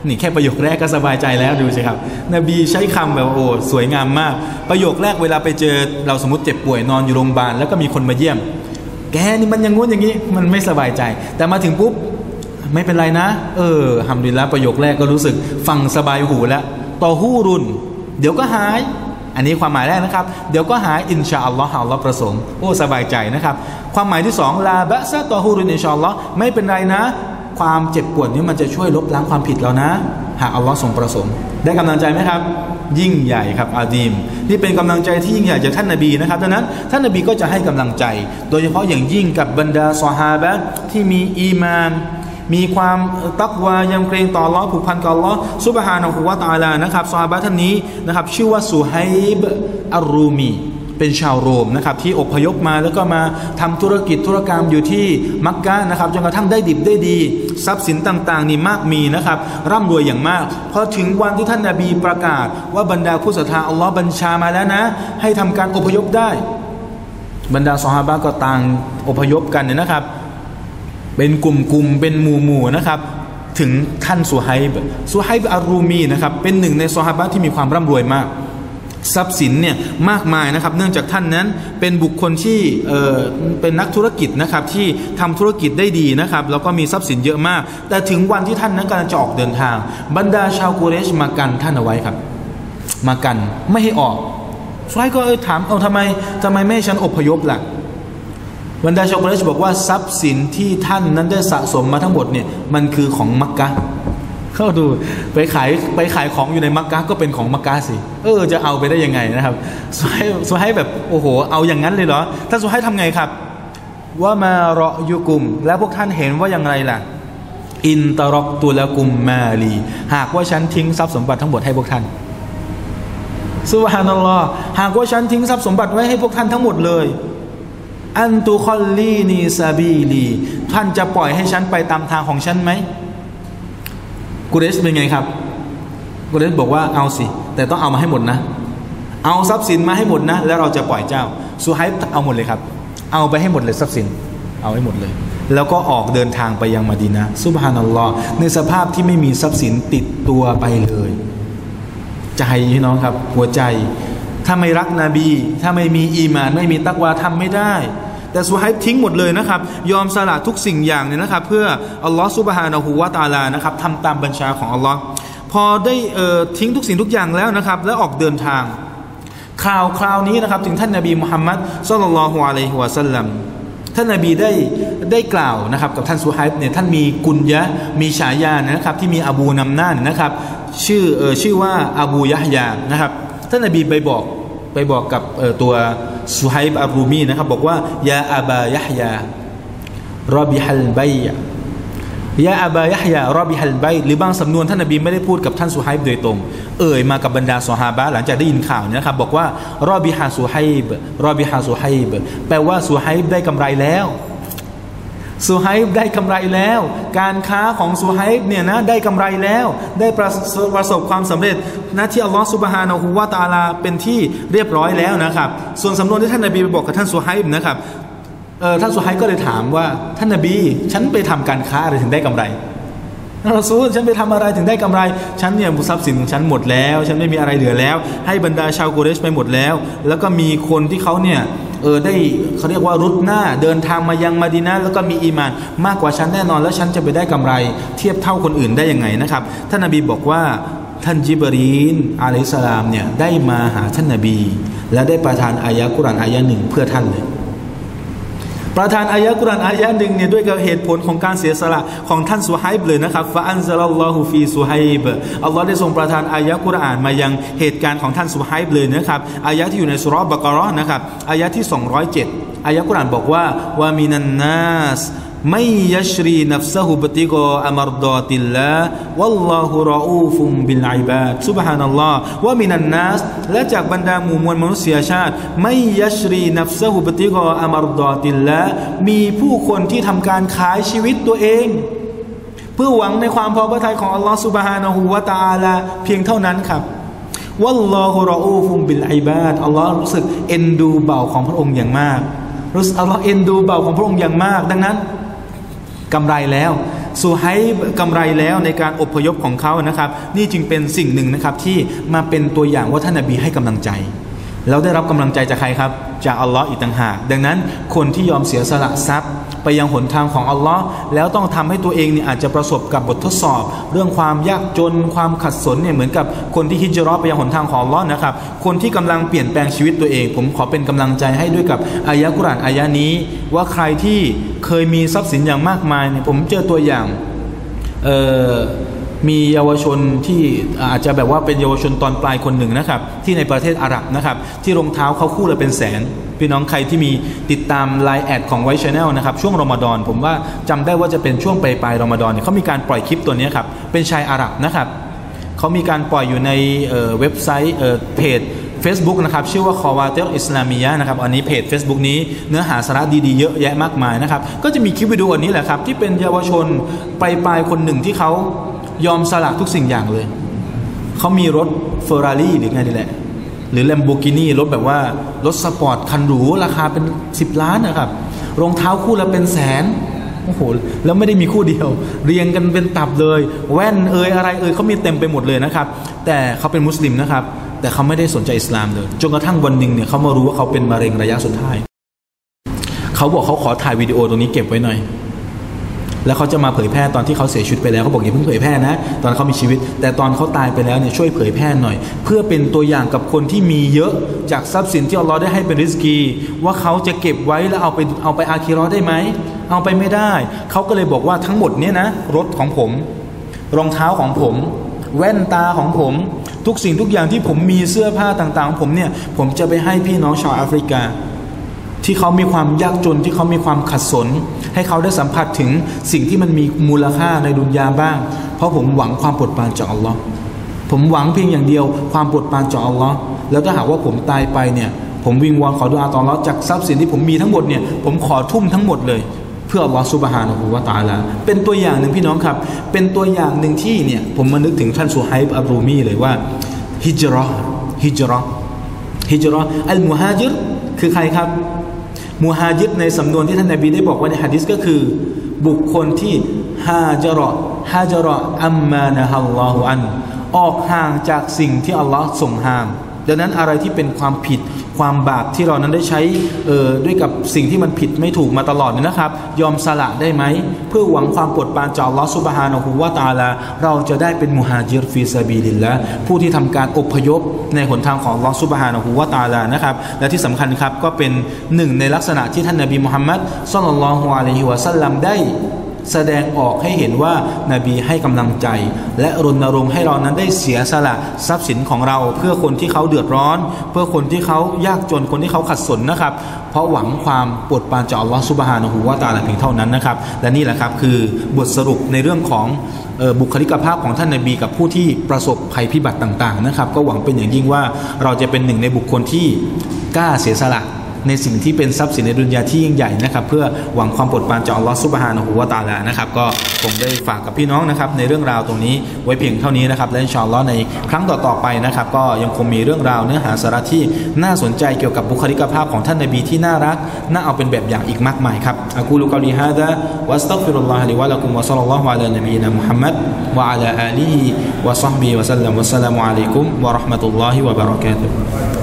นี่แค่ประโยคแรกก็สบายใจแล้วดูสิครับนบีใช้คำแบบโอ้สวยงามมากประโยคแรกเวลาไปเจอเราสมมติเจ็บป่วยนอนอยู่โรงพยาบาลแล้วก็มีคนมาเยี่ยมแกนี่มันอย่างงู้นอย่างนี้มันไม่สบายใจแต่มาถึงปุ๊บไม่เป็นไรนะเออฮัมดุลิลละห์ประโยคแรกก็รู้สึกฟังสบายหูแล้วต่อฮู้รุนเดี๋ยวก็หายอันนี้ความหมายแรกนะครับเดี๋ยวก็หายอินชาอัลลอฮ์อัลลอฮ์ประสงค์โอ้สบายใจนะครับความหมายที่สองลาบะซะต่อฮูรุนอินชาอัลลอฮ์ไม่เป็นไรนะความเจ็บปวดนี้มันจะช่วยลบล้างความผิดเรานะหากอัลลอฮ์ทรงประสงค์ได้กำลังใจไหมครับยิ่งใหญ่ครับอาดีมนี่เป็นกำลังใจที่ยิ่งใหญ่จากท่านนบีนะครับดังนั้นท่านนบีก็จะให้กำลังใจโดยเฉพาะอย่างยิ่งกับบรรดาซอฮาบะห์ที่มีอีมานมีความตักวายำเกรงต่ออัลเลาะห์ผูกพันกับอัลเลาะห์ซุบฮานะฮูวะตะอาลานะครับซอฮาบะห์ท่านนี้นะครับชื่อว่าซุฮัยบ์อัรรูมีเป็นชาวโรมนะครับที่อพยพมาแล้วก็มาทำธุรกิจธุรกรรมอยู่ที่มักกะนะครับจนกระทั่งได้ดิบได้ดีทรัพย์สินต่างๆนี่มากมีนะครับร่ำรวยอย่างมากพอถึงวันที่ท่านนบีประกาศว่าบรรดาผู้ศรัทธาอัลเลาะห์บัญชามาแล้วนะให้ทำการอพยพได้บรรดาซอฮาบะห์ก็ต่างอพยพกันเนี่ยนะครับเป็นกลุ่มๆเป็นหมู่ๆนะครับถึงท่านซุฮัยบ์ซุฮัยบ์อัรรูมีนะครับเป็นหนึ่งในซอฮาบะห์ที่มีความร่ำรวยมากทรัพย์สินเนี่ยมากมายนะครับเนื่องจากท่านนั้นเป็นบุคคลที่เอ่อเป็นนักธุรกิจนะครับที่ทำธุรกิจได้ดีนะครับแล้วก็มีทรัพย์สินเยอะมากแต่ถึงวันที่ท่านนั้นกำลังจะออกเดินทางบรรดาชาวกุเรชมากันท่านเอาไว้ครับมากันไม่ให้ออกซุฮัยบ์ก็เออถามเอาทำไมทำไมไม่ให้ฉันอพยพล่ะบรรดาชาวกุเรชบอกว่าทรัพย์สินที่ท่านนั้นได้สะสมมาทั้งหมดเนี่ยมันคือของมักกะเข้าดูไปขายไปขายของอยู่ในมักกะก็เป็นของมักกะสิเออจะเอาไปได้ยังไงนะครับสุให้สุให้แบบโอ้โหเอาอย่างนั้นเลยเหรอท่านสุให้ทำไงครับว่ามารอยุกุมแล้วพวกท่านเห็นว่าอย่างไรล่ะอินตารอกตุละกุมมาลีหากว่าฉันทิ้งทรัพย์สมบัติทั้งหมดให้พวกท่านซุบฮานัลลอฮ์หากว่าฉันทิ้งทรัพย์สมบัติไว้ให้พวกท่านทั้งหมดเลยอันตุคอลลีนีซาบีลีท่านจะปล่อยให้ฉันไปตามทางของฉันไหมกุเรชเป็นไงครับกุเรชบอกว่าเอาสิแต่ต้องเอามาให้หมดนะเอาทรัพย์สินมาให้หมดนะแล้วเราจะปล่อยเจ้าซุฮัยบ์เอาหมดเลยครับเอาไปให้หมดเลยทรัพย์สินเอาให้หมดเลยแล้วก็ออกเดินทางไปยังมะดีนะห์ซุบฮานัลลอฮ์ในสภาพที่ไม่มีทรัพย์สินติดตัวไปเลยใจพี่น้องครับหัวใจถ้าไม่รักนบีถ้าไม่มีอีหม่านไม่มีตักวาทำไม่ได้แต่ซุฮัยบ์ทิ้งหมดเลยนะครับยอมสละทุกสิ่งอย่างเนี่ยนะครับเพื่ออัลลอฮฺซุบฮานะฮูวะตะอาลานะครับทำตามบัญชาของอัลลอฮ์พอได้เอ่อทิ้งทุกสิ่งทุกอย่างแล้วนะครับแล้วออกเดินทางคราวคราวนี้นะครับถึงท่านนบีมุฮัมมัดศ็อลลัลลอฮุอะลัยฮิวะซัลลัมท่านนบีได้ได้กล่าวนะครับกับท่านซุฮัยบ์เนี่ยท่านมีกุญยะมีฉายานะครับที่มีอบูนำหน้านะครับชื่อเอ่อชื่อว่าอบูยะฮยานะครับท่านนบีไปบอกไปบอกกับตัวซุฮัยบ์อัรรูมีนะครับบอกว่ายาอับายะฮยารอบิฮัลบัยยาอับายะฮยารอบิฮัลบัยหรือบางสำนวนท่านนบีไม่ได้พูดกับท่านซุฮัยบ์โดยตรงเอ่ยมากับบรรดาซอฮาบะห์หลังจากได้ยินข่าวนี้นะครับบอกว่ารอบิฮาซุฮัยบ์รอบิฮาซุฮัยบ์แปลว่าซุฮัยบ์ได้กำไรแล้วซุฮัยบ์ได้กำไรแล้วการค้าของซุฮัยบ์เนี่ยนะได้กำไรแล้วได้ประสบประสบความสำเร็จนะที่อัลลอฮฺซุบฮานะฮูวะตะอาลาเป็นที่เรียบร้อยแล้วนะครับส่วนสำนวนที่ท่านนบีไปบอกกับท่านซุฮัยบ์นะครับเออท่านซุฮัยบ์ก็เลยถามว่าท่านนบีฉันไปทำการค้าอะไรถึงได้กำไรรอซูลฉันไปทำอะไรถึงได้กำไรฉันเนี่ยทรัพย์สินของฉันหมดแล้วฉันไม่มีอะไรเหลือแล้วให้บรรดาชาวกุเรชไปหมดแล้วแล้วก็มีคนที่เขาเนี่ยเออได้เขาเรียกว่ารุดหน้าเดินทางมายังมะดีนะห์แล้วก็มีอีหม่านมากกว่าฉันแน่นอนแล้วฉันจะไปได้กำไรเทียบเท่าคนอื่นได้ยังไงนะครับท่านนบีบอกว่าท่านจิบรีลอะลัยฮิสสลามเนี่ยได้มาหาท่านนบีและได้ประทานอายะห์กุรอานอายะห์หนึ่งเพื่อท่านเลยประทานอายะห์กุรอานอายะห์หนึ่งเนี่ยด้วยกับเหตุผลของการเสียสละของท่านซุฮัยบ์เลยนะครับฟะอันซะลัลลอฮุฟีซุฮัยบ์อัลลอฮ์ได้ทรงประทานอายะห์กุรอานมายังเหตุการณ์ของท่านซุฮัยบ์เลยนะครับอายะห์ที่อยู่ในซูเราะห์บะเกาะเราะห์นะครับอายะห์ที่สองร้อยเจ็ดอายะห์กุรอานบอกว่าวะมินันนัสไม่ยัชรีนัฟซะฮุบติกออัมรดอติลลาวัลลอฮุรออูฟุมบิลอิบาดซุบฮานัลลอฮ์วะมินันนัสและจากบรรดาหมู่มวลมนุษยชาติไม่ยัชรีนัฟซะฮุบติกออัมรดอติลลามีผู้คนที่ทำการขายชีวิตตัวเองเพื่อหวังในความพอพระทัยของอัลลอฮ์ซุบฮานะฮูวะตะอาลาเพียงเท่านั้นครับวัลลอฮุรออูฟุมบิลอิบาดอัลลอฮ์รู้สึกเอ็นดูเบาของพระองค์อย่างมากรู้สึกอัลลอฮ์เอ็นดูเบาของพระองค์อย่างมากดังนั้นกำไรแล้วซูไฮบ์กำไรแล้วในการอพยพของเขานะครับนี่จึงเป็นสิ่งหนึ่งนะครับที่มาเป็นตัวอย่างว่าท่านนบีให้กำลังใจแล้วได้รับกำลังใจจากใครครับจากอัลลอฮ์อีกต่างหากดังนั้นคนที่ยอมเสียสละทรัพย์ไปยังหนทางของอัลลอฮ์แล้วต้องทำให้ตัวเองเนี่ยอาจจะประสบกับบททดสอบเรื่องความยากจนความขัดสนเนี่ยเหมือนกับคนที่ฮิจเราะห์ไปยังหนทางของอัลลอฮ์นะครับคนที่กำลังเปลี่ยนแปลงชีวิตตัวเองผมขอเป็นกำลังใจให้ด้วยกับอายะกุรอานอายะนี้ว่าใครที่เคยมีทรัพย์สินอย่างมากมายเนี่ยผมเจอตัวอย่างเอ่อมีเยาวชนที่อาจจะแบบว่าเป็นเยาวชนตอนปลายคนหนึ่งนะครับที่ในประเทศอาหรับนะครับที่รองเท้าเขาคู่ละเป็นแสนพี่น้องใครที่มีติดตามไลน์แอดของไวท์ชาแนลนะครับช่วงรอมฎอนผมว่าจำได้ว่าจะเป็นช่วงปลายปลายรอมฎอนเนี่ยเขามีการปล่อยคลิปตัวนี้ครับเป็นชายอาหรับนะครับเขามีการปล่อยอยู่ในเว็บไซต์เพจ Facebook นะครับชื่อว่าคอวาเตลอิสลามียะนะครับอันนี้เพจ Facebook นี้เนื้อหาสาระดีๆเยอะแยะมากมายนะครับก็จะมีคลิปวิดีโออันนี้แหละครับที่เป็นเยาวชนปลายปลายคนหนึ่งที่เขายอมสละทุกสิ่งอย่างเลยเขามีรถเฟอร์รารี่หรือไงนี่แหละหรือแลมโบกินีรถแบบว่ารถสปอร์ตคันหรูราคาเป็นสิบล้านนะครับรองเท้าคู่ละเป็นแสนโอ้โหแล้วไม่ได้มีคู่เดียวเรียงกันเป็นตับเลยแว่นเอ่ยอะไรเอ่ยเขามีเต็มไปหมดเลยนะครับแต่เขาเป็นมุสลิมนะครับแต่เขาไม่ได้สนใจอิสลามเลยจนกระทั่งวันหนึ่งเนี่ยเขามารู้ว่าเขาเป็นมะเร็งระยะสุดท้ายเขาบอกเขาขอถ่ายวิดีโอตรงนี้เก็บไว้หน่อยแล้วเขาจะมาเผยแพร่ตอนที่เขาเสียชีวิตไปแล้วเขาบอกอย่าเพิ่งเผยแพร่นะตอนเขามีชีวิตแต่ตอนเขาตายไปแล้วเนี่ยช่วยเผยแพร่หน่อยเพื่อเป็นตัวอย่างกับคนที่มีเยอะจากทรัพย์สินที่อัลลอฮ์ได้ให้เป็นริสกีว่าเขาจะเก็บไว้แล้วเอาไปเอาไปอาคิเราะห์ได้ไหมเอาไปไม่ได้เขาก็เลยบอกว่าทั้งหมดเนี้ยนะรถของผมรองเท้าของผมแว่นตาของผมทุกสิ่งทุกอย่างที่ผมมีเสื้อผ้าต่างๆของผมเนี่ยผมจะไปให้พี่น้องชาวแอฟริกาที่เขามีความยากจนที่เขามีความขัดสนให้เขาได้สัมผัสถึงสิ่งที่มันมีมูลค่าในดุนยาบ้างเพราะผมหวังความโปรดปรานจากอัลลอฮ์ผมหวังเพียงอย่างเดียวความโปรดปรานจากอัลลอฮ์แล้วถ้าหากว่าผมตายไปเนี่ยผมวิงวอนขอดุอาต่ออัลลอฮ์จากทรัพย์สินที่ผมมีทั้งหมดเนี่ยผมขอทุ่มทั้งหมดเลยเพื่ออัลลอฮ์ซุบฮานะฮูวะตะอาลาเป็นตัวอย่างหนึ่งพี่น้องครับเป็นตัวอย่างหนึ่งที่เนี่ยผมมานึกถึงท่านซูไฮบ์อัลรูมีเลยว่าฮิจเราะห์ฮิจเราะห์ฮิจเราะห์อัลมุฮาจิรคือใครครับมุฮาจิรในสำนวนที่ท่านนบีได้บอกไว้ในหะดีษก็คือบุคคลที่ฮาจเราะห์ฮาจเราะห์อัมมานะฮัลลอฮุอันออกห่างจากสิ่งที่อัลลอฮ์ทรงห้ามดังนั้นอะไรที่เป็นความผิดความบาปที่เรานั้นได้ใช้เอ่อด้วยกับสิ่งที่มันผิดไม่ถูกมาตลอดเนี่ยนะครับยอมสละได้ไหมเพื่อหวังความโปรดปรานจากอัลลอฮ์ซุบฮานะฮูวะตะอาลาเราจะได้เป็นมุฮาจิรฟีซาบีลิลละห์ผู้ที่ทำการอพยพในหนทางของอัลลอฮ์ซุบฮานะฮูวะตะอาลานะครับและที่สำคัญครับก็เป็นหนึ่งในลักษณะที่ท่านนบีมุฮัมมัดศ็อลลัลลอฮุอะลัยฮิวะซัลลัมได้แสดงออกให้เห็นว่านบีให้กำลังใจและรณรงค์ให้เรานั้นได้เสียสละทรัพย์สินของเราเพื่อคนที่เขาเดือดร้อนเพื่อคนที่เขายากจนคนที่เขาขัดสนนะครับเพราะหวังความโปรดปรานจากอัลลอฮฺซุบฮานะฮูวะตะอาลาเพียงเท่านั้นนะครับและนี่แหละครับคือบทสรุปในเรื่องของบุคลิกภาพของท่านนบีกับผู้ที่ประสบภัยพิบัติต่างๆนะครับก็หวังเป็นอย่างยิ่งว่าเราจะเป็นหนึ่งในบุคคลที่กล้าเสียสละในสิ่งที่เป็นทรัพย์สินในดุนยาที่ยิ่งใหญ่นะครับเพื่อหวังความโปรดปรานจากอัลลอฮฺซุบฮานะฮูวะตะอาลานะครับก็ผมได้ฝากกับพี่น้องนะครับในเรื่องราวตรงนี้ไว้เพียงเท่านี้นะครับและอินชาอัลลอฮ์ในครั้งต่อๆไปนะครับก็ยังคงมีเรื่องราวเนื้อหาสาระที่น่าสนใจเกี่ยวกับบุคลิกภาพของท่านนบีที่น่ารักน่าเอาเป็นแบบอย่างอีกมากมายครับอะกูลุกอลีฮาดะวัสตัฆฟิรุลลอฮะลิวะละกุมวะศ็อลลัลลอฮุอะลานบีนะมุฮัมมัดวะอะลาอาลีฮิวะศ็อฮบิฮิวะซัลลัมวัสสลามุอะลัยกุมวะเราะห์มะตุลลอฮิวะบะเราะกาตุฮ์